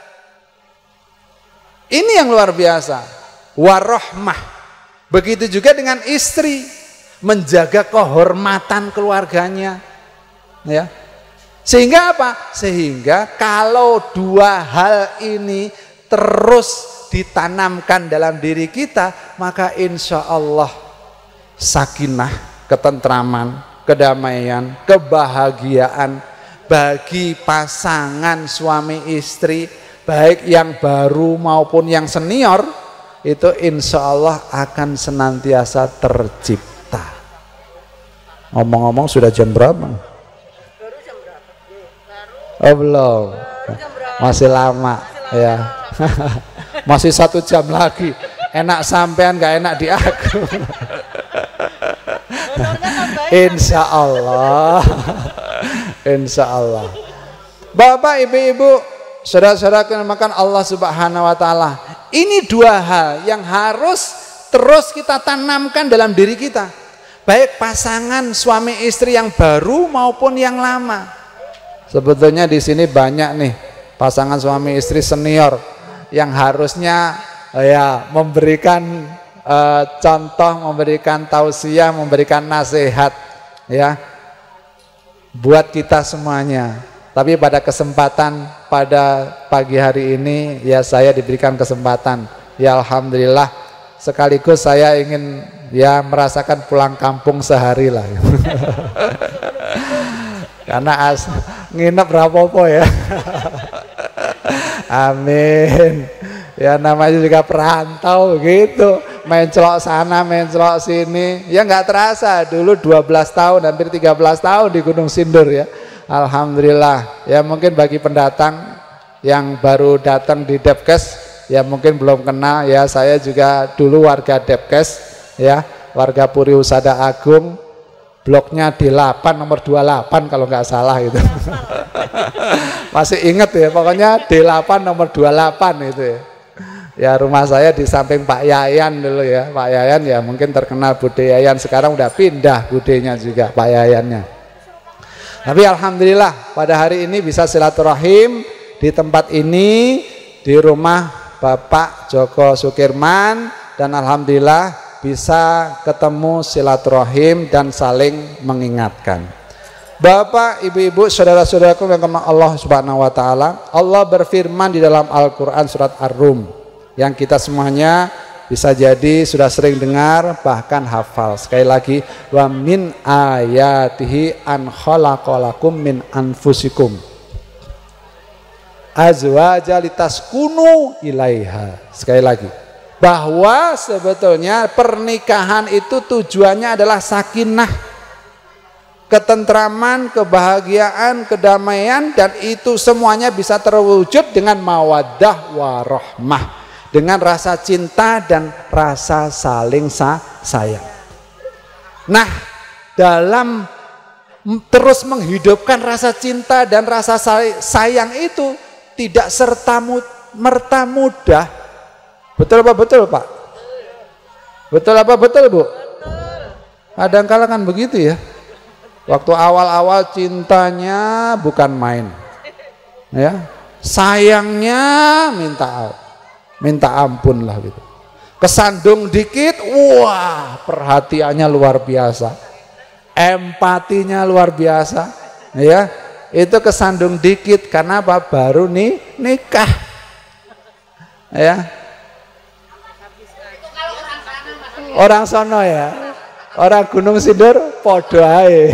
Ini yang luar biasa. Warahmah. Begitu juga dengan istri, menjaga kehormatan keluarganya, ya. Sehingga apa? Sehingga kalau dua hal ini terus ditanamkan dalam diri kita, maka insya Allah sakinah, ketentraman, kedamaian, kebahagiaan bagi pasangan suami istri, baik yang baru maupun yang senior, itu insya Allah akan senantiasa tercipta. Ngomong-ngomong sudah jam berapa? Oh belum, masih lama ya. Masih 1 jam lagi. Enak sampean gak enak di aku. Insya Allah. Insya Allah. Bapak, ibu-ibu, saudara-saudara yang dimuliakan Allah Subhanahu wa Ta'ala, ini dua hal yang harus terus kita tanamkan dalam diri kita, baik pasangan suami istri yang baru maupun yang lama. Sebetulnya di sini banyak nih pasangan suami istri senior yang harusnya ya memberikan contoh, memberikan tausiah, memberikan nasihat, ya, buat kita semuanya. Tapi pada kesempatan pada pagi hari ini ya saya diberikan kesempatan. Ya alhamdulillah, sekaligus saya ingin ya merasakan pulang kampung sehari lah. Karena nginep rapopo ya. Amin. Ya namanya juga perantau gitu, main celok sana, main celok sini. Ya nggak terasa, dulu 12 tahun, hampir 13 tahun di Gunung Sindur ya. Alhamdulillah. Ya mungkin bagi pendatang yang baru datang di Depkes, ya mungkin belum kenal ya, saya juga dulu warga Depkes ya, warga Puri Husada Agung, bloknya D8 nomor 28 kalau nggak salah itu. Masih inget ya, pokoknya D8 nomor 28 itu ya. Ya rumah saya di samping Pak Yayan dulu ya. Pak Yayan ya mungkin terkenal Bude Yayan, sekarang udah pindah budenya juga Pak Yayannya. Tapi alhamdulillah pada hari ini bisa silaturahim di tempat ini, di rumah Bapak Joko Sukirman, dan alhamdulillah bisa ketemu silaturahim dan saling mengingatkan. Bapak, ibu-ibu, saudara-saudaraku yang dimuliakan Allah Subhanahu wa Ta'ala, Allah berfirman di dalam Al-Quran surat Ar-Rum yang kita semuanya bisa jadi sudah sering dengar bahkan hafal. Sekali lagi, wa min ayatihi an khalaqalakum min anfusikum azwaja litaskunu ilaiha. Sekali lagi, bahwa sebetulnya pernikahan itu tujuannya adalah sakinah, ketentraman, kebahagiaan, kedamaian, dan itu semuanya bisa terwujud dengan mawaddah warahmah, dengan rasa cinta dan rasa saling sayang. Nah, dalam terus menghidupkan rasa cinta dan rasa sayang itu tidak serta-merta mudah. Betul apa betul, Pak? Betul apa betul, Bu? Kadang-kala kan begitu ya. Waktu awal-awal cintanya bukan main, ya, sayangnya minta ampun lah gitu. Kesandung dikit, wah perhatiannya luar biasa, empatinya luar biasa, ya. Itu kesandung dikit karena apa? Baru nikah, ya. Orang sono ya. Orang Gunung Sindur podo ae.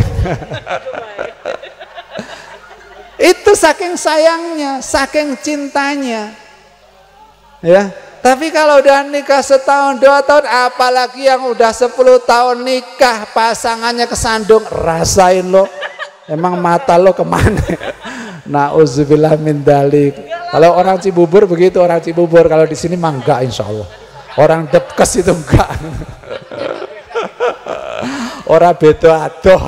Itu saking sayangnya, saking cintanya. Ya. Tapi kalau udah nikah setahun 2 tahun, apalagi yang udah 10 tahun nikah, pasangannya kesandung, rasain lo. Emang mata lo kemana? Nauzubillah min dzalik. Kalau orang Cibubur begitu, orang Cibubur. Kalau di sini mah enggak, insya Allah. Orang Depkes itu enggak. Orang beda adoh.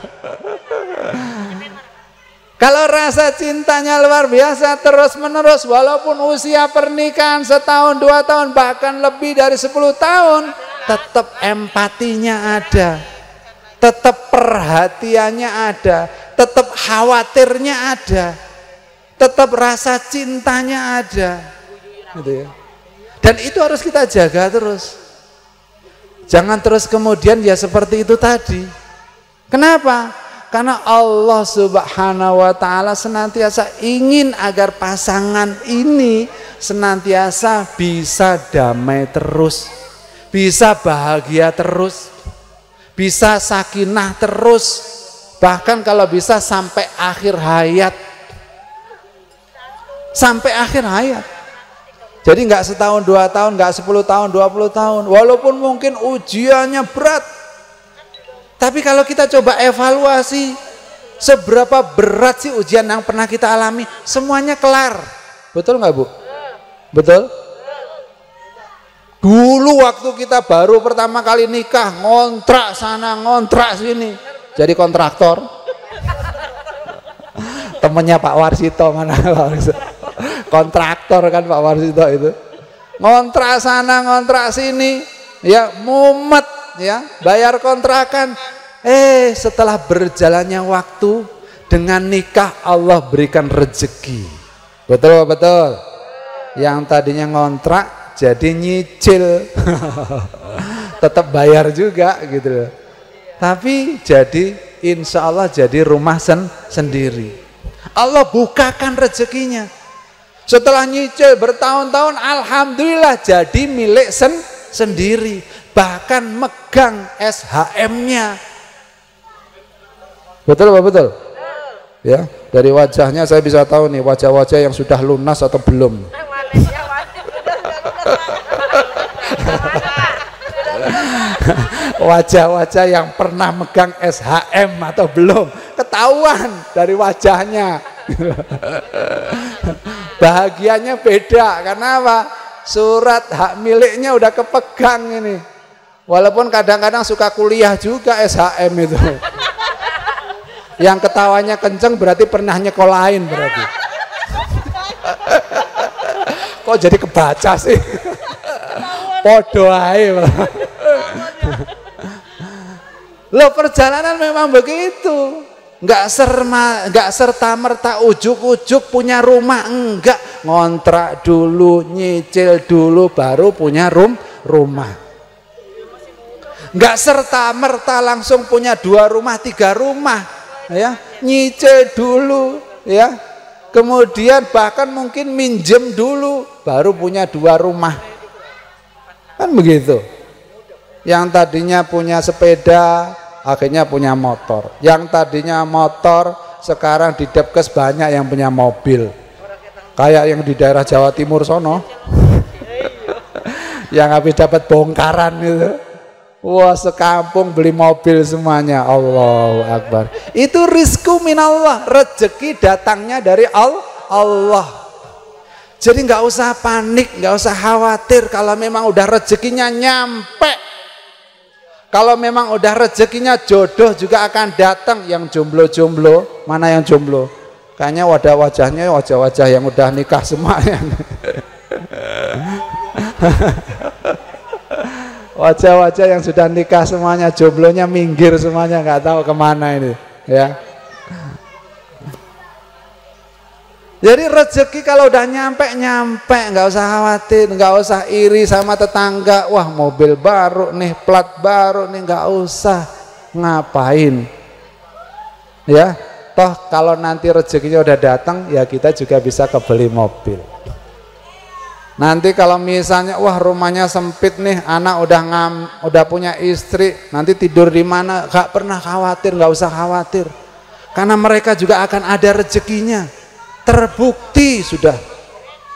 Kalau rasa cintanya luar biasa terus menerus, walaupun usia pernikahan setahun 2 tahun bahkan lebih dari 10 tahun, tetap empatinya ada, tetap perhatiannya ada, tetap khawatirnya ada, tetap rasa cintanya ada, gitu ya. Dan itu harus kita jaga terus. Jangan terus kemudian ya seperti itu tadi. Kenapa? Karena Allah Subhanahu wa Ta'ala senantiasa ingin agar pasangan ini senantiasa bisa damai terus, bisa bahagia terus, bisa sakinah terus, bahkan kalau bisa sampai akhir hayat. Sampai akhir hayat. Jadi nggak setahun 2 tahun, nggak 10 tahun, 20 tahun, walaupun mungkin ujiannya berat. Tapi kalau kita coba evaluasi seberapa berat sih ujian yang pernah kita alami, semuanya kelar. Betul nggak Bu? Betul? Dulu waktu kita baru pertama kali nikah, ngontrak sana, ngontrak sini, jadi kontraktor. Temennya Pak Warsito mana? Kontraktor kan Pak Warsito itu. Ngontrak sana, ngontrak sini, ya mumet. Ya, bayar kontrakan. Setelah berjalannya waktu, dengan nikah Allah berikan rezeki. Betul betul. Yang tadinya ngontrak jadi nyicil. Tetap bayar juga gitu. Tapi jadi insya Allah jadi rumah sendiri. Allah bukakan rezekinya. Setelah nyicil bertahun-tahun, alhamdulillah jadi milik sendiri. Bahkan megang SHM-nya. Betul apa betul? Ya, dari wajahnya saya bisa tahu nih wajah-wajah yang sudah lunas atau belum. Wajah-wajah yang pernah megang SHM atau belum, ketahuan dari wajahnya. Bahagianya beda, karena apa? Surat hak miliknya udah kepegang ini. Walaupun kadang-kadang suka kuliah juga SHM itu. Yang ketawanya kenceng berarti pernah nyekolahin berarti. Kok jadi kebaca sih? Podo ae. Loh, perjalanan memang begitu. Enggak serta-merta ujuk-ujuk punya rumah, enggak. Ngontrak dulu, nyicil dulu, baru punya rumah. Enggak serta-merta langsung punya 2 rumah, 3 rumah, ya. Nyicil dulu, ya. Kemudian bahkan mungkin minjem dulu, baru punya 2 rumah. Kan begitu. Yang tadinya punya sepeda, akhirnya punya motor. Yang tadinya motor, sekarang di Depkes banyak yang punya mobil. Kayak yang di daerah Jawa Timur sono. Yang habis dapat bongkaran itu. Wah, sekampung beli mobil semuanya. Allahu Akbar. Itu rizku minallah, rezeki datangnya dari Allah. Jadi nggak usah panik, nggak usah khawatir kalau memang udah rezekinya nyampe. Kalau memang udah rezekinya jodoh juga akan datang. Yang jomblo-jomblo, mana yang jomblo? Kayaknya wajah-wajahnya wajah-wajah yang udah nikah semuanya. Wajah-wajah yang sudah nikah semuanya, jomblonya minggir semuanya, nggak tahu kemana ini, ya. Jadi rezeki kalau udah nyampe, nggak usah khawatir, nggak usah iri sama tetangga. Wah, mobil baru nih, plat baru nih, nggak usah. Ngapain? Ya, toh kalau nanti rezekinya udah datang, ya kita juga bisa kebeli mobil. Nanti kalau misalnya wah rumahnya sempit nih, anak udah punya istri, nanti tidur di mana? Gak pernah khawatir, nggak usah khawatir, karena mereka juga akan ada rezekinya. Terbukti sudah,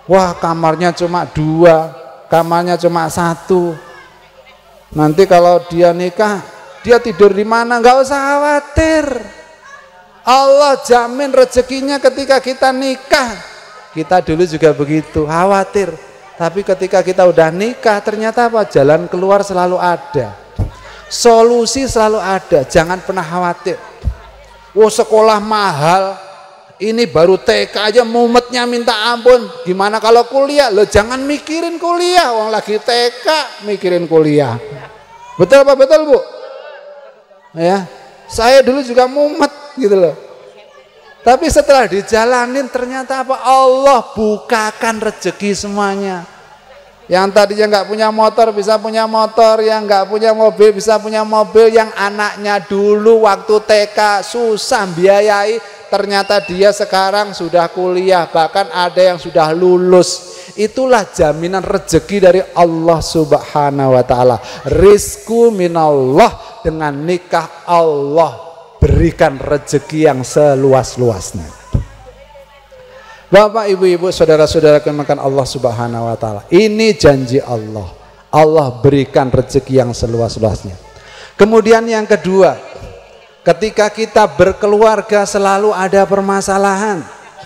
Wah, kamarnya cuma 2, kamarnya cuma 1. Nanti kalau dia nikah, dia tidur di mana? Nggak usah khawatir. Allah jamin rezekinya ketika kita nikah. Kita dulu juga begitu, khawatir. Tapi ketika kita udah nikah, ternyata apa? Jalan keluar selalu ada. Solusi selalu ada, jangan pernah khawatir. Oh, sekolah mahal. Ini baru TK aja mumetnya minta ampun. Gimana kalau kuliah? Lo jangan mikirin kuliah, orang lagi TK mikirin kuliah. Betul apa betul, Bu? Ya, saya dulu juga mumet gitu loh. Tapi setelah dijalanin ternyata apa? Allah bukakan rezeki semuanya. Yang tadinya nggak punya motor bisa punya motor, yang nggak punya mobil bisa punya mobil, yang anaknya dulu waktu TK susah biayai, ternyata dia sekarang sudah kuliah, bahkan ada yang sudah lulus. Itulah jaminan rezeki dari Allah Subhanahu wa taala. Rizku minallah, dengan nikah Allah berikan rezeki yang seluas-luasnya. Bapak, ibu-ibu, saudara-saudara kemakan Allah Subhanahu wa taala. Ini janji Allah. Allah berikan rezeki yang seluas-luasnya. Kemudian yang kedua, ketika kita berkeluarga selalu ada permasalahan.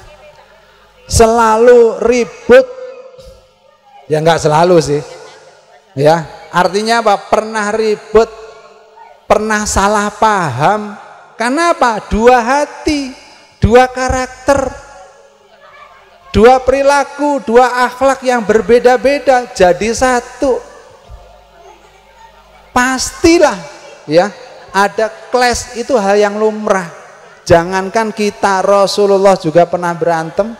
Selalu ribut. Ya enggak selalu sih. Ya, artinya apa? Pernah ribut, pernah salah paham. Karena apa? Dua hati, dua karakter, dua perilaku, dua akhlak yang berbeda-beda jadi satu. Pastilah ya ada clash, itu hal yang lumrah. Jangankan kita, Rasulullah juga pernah berantem.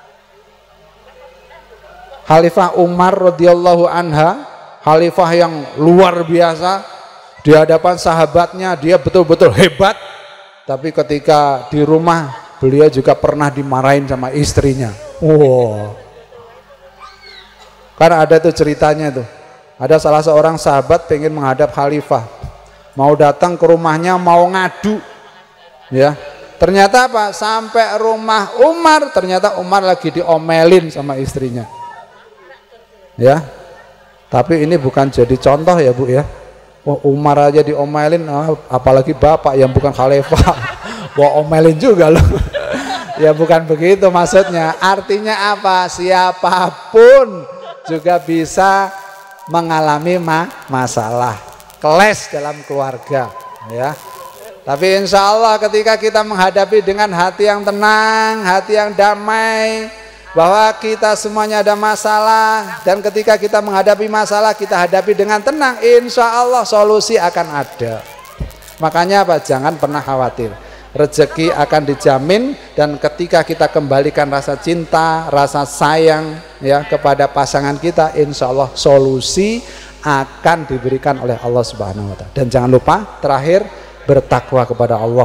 Khalifah Umar radhiyallahu anha, khalifah yang luar biasa, di hadapan sahabatnya dia betul-betul hebat. Tapi ketika di rumah beliau juga pernah dimarahin sama istrinya. Wow. Karena ada tuh ceritanya tuh. Ada salah seorang sahabat pengen menghadap khalifah. Mau datang ke rumahnya, mau ngadu. Ya. Ternyata apa? Sampai rumah Umar, ternyata Umar lagi diomelin sama istrinya. Ya. Tapi ini bukan jadi contoh ya, Bu ya. Wah, Umar aja diomelin, apalagi bapak yang bukan khalifah. Wah, omelin juga loh. Ya bukan begitu maksudnya. Artinya apa? Siapapun juga bisa mengalami masalah, clash dalam keluarga, ya. Tapi insya Allah ketika kita menghadapi dengan hati yang tenang, hati yang damai, bahwa kita semuanya ada masalah, dan ketika kita menghadapi masalah kita hadapi dengan tenang, insya Allah solusi akan ada. Makanya apa? Jangan pernah khawatir. Rezeki akan dijamin, dan ketika kita kembalikan rasa cinta, rasa sayang ya kepada pasangan kita, insya Allah solusi akan diberikan oleh Allah Subhanahu wa taala. Dan jangan lupa terakhir, bertakwa kepada Allah.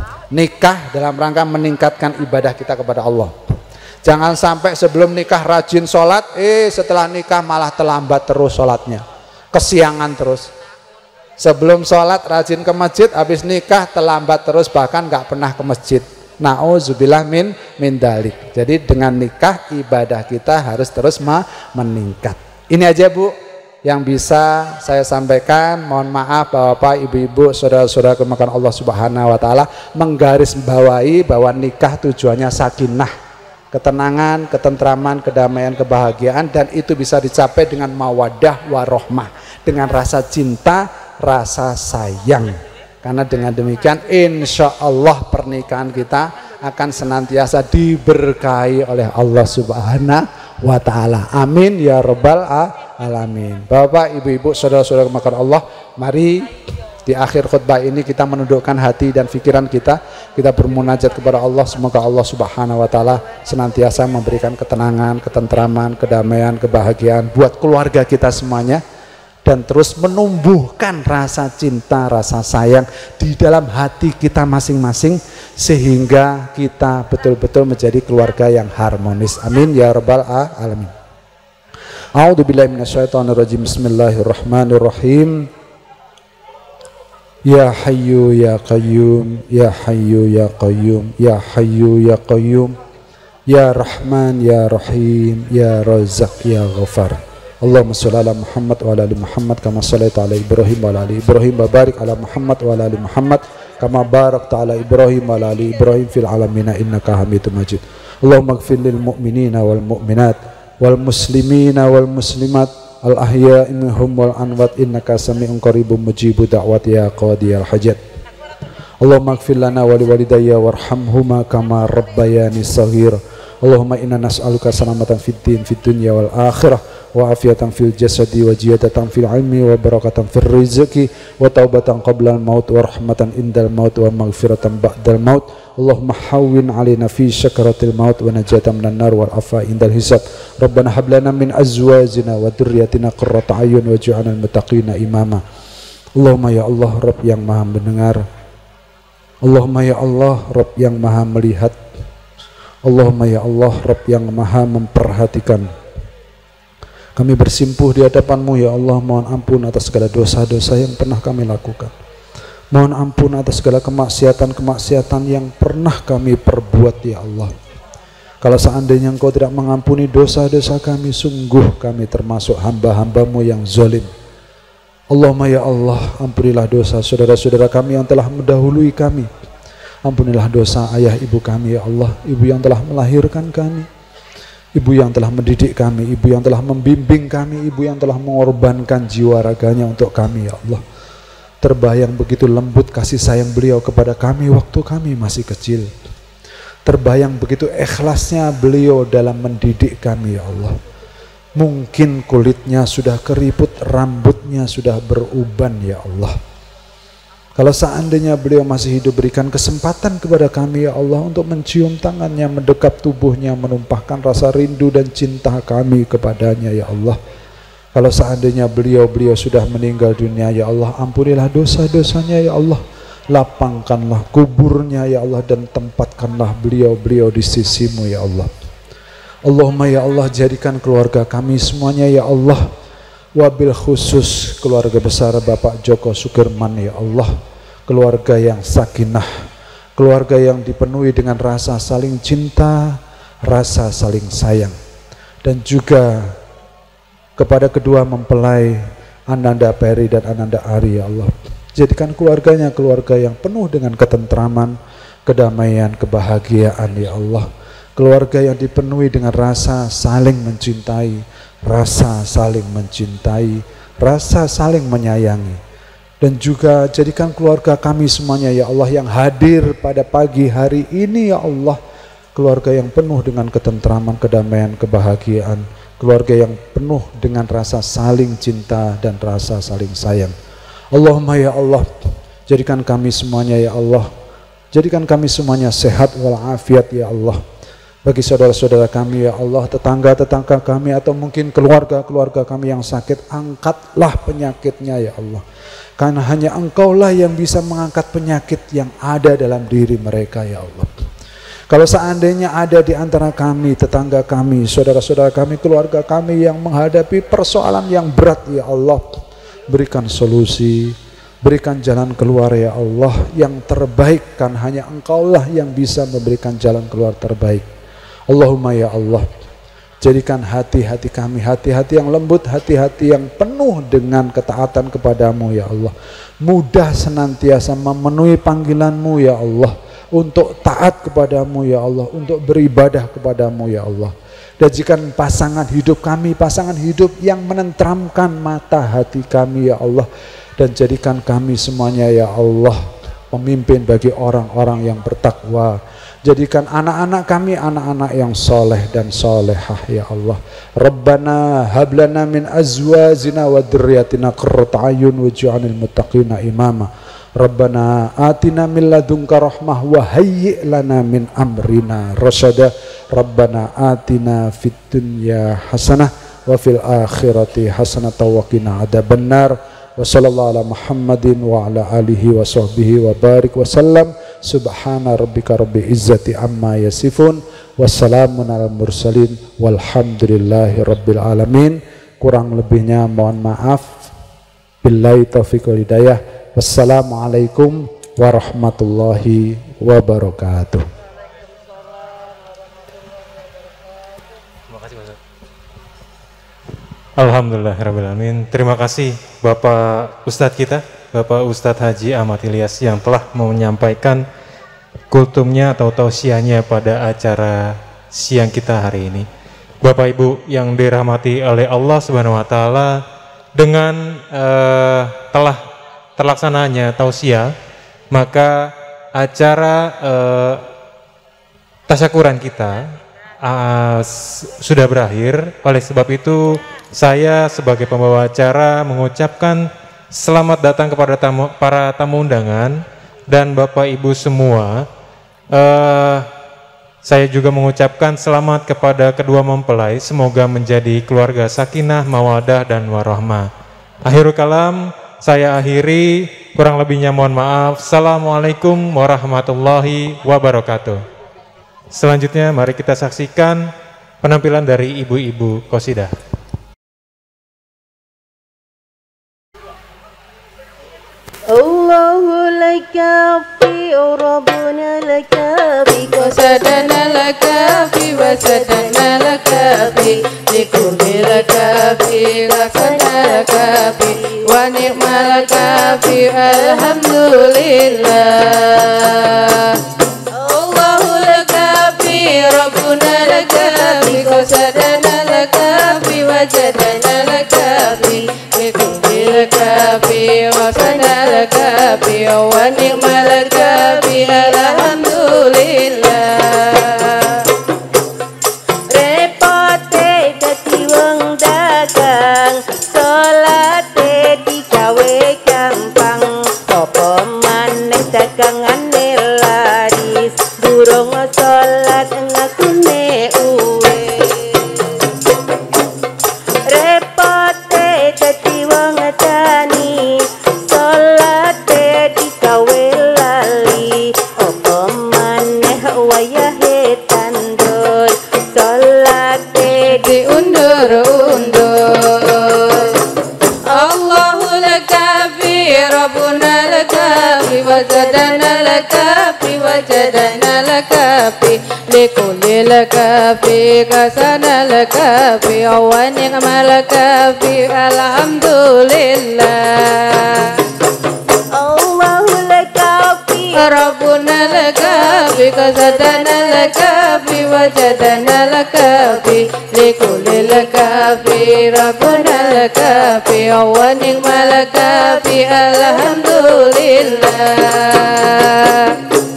Nikah dalam rangka meningkatkan ibadah kita kepada Allah. Jangan sampai sebelum nikah rajin sholat, setelah nikah malah terlambat terus sholatnya, kesiangan terus. Sebelum sholat rajin ke masjid, habis nikah terlambat terus, bahkan nggak pernah ke masjid. Nauzubillah min dalik. Jadi dengan nikah ibadah kita harus terus meningkat. Ini aja Bu yang bisa saya sampaikan. Mohon maaf Bapak, Ibu-ibu, saudara-saudara kemakan Allah Subhanahu wa taala, menggarisbawahi bahwa nikah tujuannya sakinah, ketenangan, ketentraman, kedamaian, kebahagiaan, dan itu bisa dicapai dengan mawaddah warohmah, dengan rasa cinta, rasa sayang. Karena dengan demikian insya Allah pernikahan kita akan senantiasa diberkahi oleh Allah Subhanahu wa taala. Amin ya rabbal alamin. Bapak, Ibu-ibu, saudara-saudara kemakan Allah, mari di akhir khutbah ini kita menundukkan hati dan pikiran kita bermunajat kepada Allah. Semoga Allah Subhanahu wa taala senantiasa memberikan ketenangan, ketentraman, kedamaian, kebahagiaan buat keluarga kita semuanya, dan terus menumbuhkan rasa cinta, rasa sayang di dalam hati kita masing-masing, sehingga kita betul-betul menjadi keluarga yang harmonis. Amin ya rabbal alamin. A'udzubillahi minasyaitonirrajim. Bismillahirrahmanirrahim. Ya Hayyu ya Qayyum, Ya Hayyu ya Qayyum, Ya Hayyu ya Qayyum, Ya Rahman, Ya Rahim, Ya Razak, Ya Ghafar. Allahumma sholli ala Muhammad wa ala ali Muhammad kama shallaita ala Ibrahim wa ala ali Ibrahim wa barik ala Muhammad wa ala ali Muhammad kama barakta ala Ibrahim wa ala ali Ibrahim fil alamin innaka Hamidum Majid. Allahumma ighfir lil mu'minina wal mu'minat wal muslimina wal muslimat al ahya'i minhum wal amwat innaka sami'un qaribun mujibu da'wati ya qadiyal hajat. Allahumma ighfir lana wa liwalidayya warhamhuma kama rabbayani shaghira. Allahumma inna nas'aluka salamatan fid din fid dunya wal akhirah wa afiatan fil jasadi wa ziyadatan fil ilmi wa barakatan fil rizqi wa taubatan qabla al maut wa rahmatan indal maut wa maghfiratan ba'dal maut. Allahumma hawwin alaina fi syakaratil maut wa najatan minan nar wal afa indal hisab. Rabbana hab lana min azwajina wa dhurriyyatina qurrata a'yun waj'alna lil muttaqina imama. Allahumma ya Allah Rabb yang Maha mendengar. Allahumma ya Allah Rabb yang Maha melihat. Allahumma ya Allah Rabb yang Maha memperhatikan. Kami bersimpuh di hadapan-Mu ya Allah, mohon ampun atas segala dosa-dosa yang pernah kami lakukan. Mohon ampun atas segala kemaksiatan-kemaksiatan yang pernah kami perbuat ya Allah. Kalau seandainya Engkau tidak mengampuni dosa-dosa kami, sungguh kami termasuk hamba-hamba-Mu yang zalim. Allahumma ya Allah, ampunilah dosa saudara-saudara kami yang telah mendahului kami. Ampunilah dosa ayah ibu kami ya Allah, ibu yang telah melahirkan kami, ibu yang telah mendidik kami, ibu yang telah membimbing kami, ibu yang telah mengorbankan jiwa raganya untuk kami ya Allah. Terbayang begitu lembut kasih sayang beliau kepada kami waktu kami masih kecil. Terbayang begitu ikhlasnya beliau dalam mendidik kami ya Allah. Mungkin kulitnya sudah keriput, rambutnya sudah beruban ya Allah. Kalau seandainya beliau masih hidup, berikan kesempatan kepada kami ya Allah untuk mencium tangannya, mendekap tubuhnya, menumpahkan rasa rindu dan cinta kami kepadanya ya Allah. Kalau seandainya beliau sudah meninggal dunia ya Allah, ampunilah dosa-dosanya ya Allah. Lapangkanlah kuburnya ya Allah dan tempatkanlah beliau di sisi-Mu ya Allah. Allahumma ya Allah, jadikan keluarga kami semuanya ya Allah, wabil khusus keluarga besar Bapak Joko Sukirman ya Allah, keluarga yang sakinah, keluarga yang dipenuhi dengan rasa saling cinta, rasa saling sayang, dan juga kepada kedua mempelai Ananda Peri dan Ananda Ari ya Allah. Jadikan keluarganya keluarga yang penuh dengan ketentraman, kedamaian, kebahagiaan ya Allah. Keluarga yang dipenuhi dengan rasa saling mencintai, rasa saling mencintai, rasa saling menyayangi. Dan juga jadikan keluarga kami semuanya ya Allah yang hadir pada pagi hari ini ya Allah, keluarga yang penuh dengan ketentraman, kedamaian, kebahagiaan, keluarga yang penuh dengan rasa saling cinta dan rasa saling sayang. Allahumma ya Allah, jadikan kami semuanya ya Allah, jadikan kami semuanya sehat walafiat ya Allah. Bagi saudara-saudara kami ya Allah, tetangga-tetangga kami atau mungkin keluarga-keluarga kami yang sakit, angkatlah penyakitnya ya Allah. Karena hanya Engkaulah yang bisa mengangkat penyakit yang ada dalam diri mereka ya Allah. Kalau seandainya ada di antara kami, tetangga kami, saudara-saudara kami, keluarga kami yang menghadapi persoalan yang berat ya Allah, berikan solusi, berikan jalan keluar ya Allah yang terbaik, kan hanya Engkaulah yang bisa memberikan jalan keluar terbaik. Allahumma ya Allah, jadikan hati-hati kami hati-hati yang lembut, hati-hati yang penuh dengan ketaatan kepadamu ya Allah, mudah senantiasa memenuhi panggilanmu ya Allah, untuk taat kepadamu ya Allah, untuk beribadah kepadamu ya Allah. Dan jadikan pasangan hidup kami pasangan hidup yang menenteramkan mata hati kami ya Allah. Dan jadikan kami semuanya ya Allah pemimpin bagi orang-orang yang bertakwa. Jadikan anak-anak kami anak-anak yang soleh dan solehah ya Allah. Rabbana hablana min azwajina wa dzurriyyatina qurrata a'yun waj'alna lil muttaqina imama. Rabbana atina min ladunka rahmah wa hayyi' lana min amrina rasyada. Rabbana atina fid dunya hasanah wa fil akhirati hasanah wa qina adzabannar. Wa sallallahu ala Muhammadin wa ala alihi wa sahbihi wa barik wa sallam. Subhana rabbika rabbil izzati amma yasifun, wassalamun alal mursalin, walhamdulillahi rabbil alamin. Kurang lebihnya mohon maaf. Billahi taufiq wal hidayah. Wassalamualaikum warahmatullahi wabarakatuh. Alhamdulillahirrahmanirrahim. Terima kasih Bapak Ustadz kita, Bapak Ustadz Haji Ahmad Ilyas yang telah menyampaikan kultumnya atau tausiahnya pada acara siang kita hari ini. Bapak Ibu yang dirahmati oleh Allah Subhanahu wa taala, dengan telah terlaksananya tausiah, maka acara tasyakuran kita sudah berakhir. Oleh sebab itu saya sebagai pembawa acara mengucapkan selamat datang kepada para tamu undangan dan Bapak Ibu semua. Saya juga mengucapkan selamat kepada kedua mempelai, semoga menjadi keluarga sakinah, mawadah dan warahmah. Akhirul kalam saya akhiri, kurang lebihnya mohon maaf. Assalamualaikum warahmatullahi wabarakatuh. Selanjutnya mari kita saksikan penampilan dari ibu-ibu qasidah. Allahu lakafi rabbuna lakafi qasadana lakafi wasadana lakafi likulli lakafi qasana lakafi wa ni'mal lakafi alhamdulillah. Allahu lakafi rabbuna lakafi qasadana lakafi wajadana lakafi likulli lakafi wasana lakafi wa ni'mal lakafi alhamdulillah. Repote dadi wong dagang, salate digawe gampang, apa maneh dagangane laris, durung salat ngakune uwe. Repote dadi wong dani, salate digawe lali, apa maneh wayahe tandur, salate diundur-undur. Allahu lakafi rabbuna lakafi wajadana lakafi wajadana lakafi likulli lakafi kasana lakafi wa ni'mal lakafi alhamdulillah. Allahu lakafi rabbuna lakafi qasadana lakafi wajadana lakafi likulli lakafi rabbuna lakafi wa ni'mal lakafi alhamdulillah.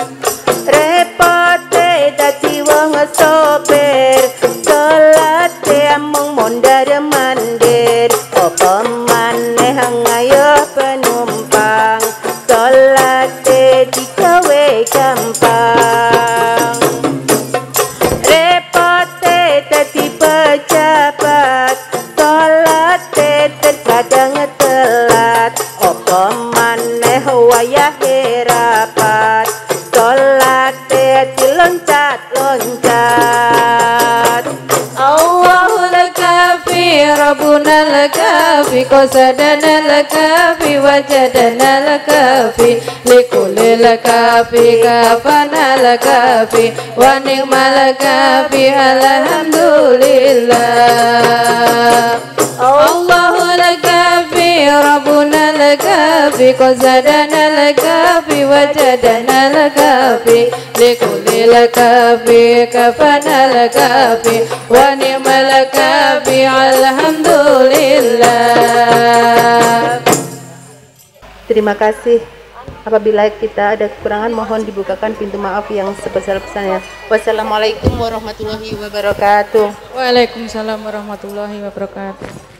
repote dadi wong sopir, salate amung mondar mandir, apa maneh ngayo penumpang, salate digawe gampang. Repote dadi pejabat, salate terkadang telat, apa maneh wayahe rapat, salate diloncat-loncat. Allahu lakafi rabbuna lakafi qasadana lakafi wajadana lakafi likulli lakafi kafana lakafi wa ni'mal lakafi alhamdulillah. Allahu lakafi rabbuna lakafi qasadana lakafi wajadana lakafi likulli lakafi kafana lakafi wa ni'mal lakafi alhamdulillah. Terima kasih. Apabila kita ada kekurangan, mohon dibukakan pintu maaf yang sebesar-besarnya. Wassalamualaikum warahmatullahi wabarakatuh. Waalaikumsalam warahmatullahi wabarakatuh.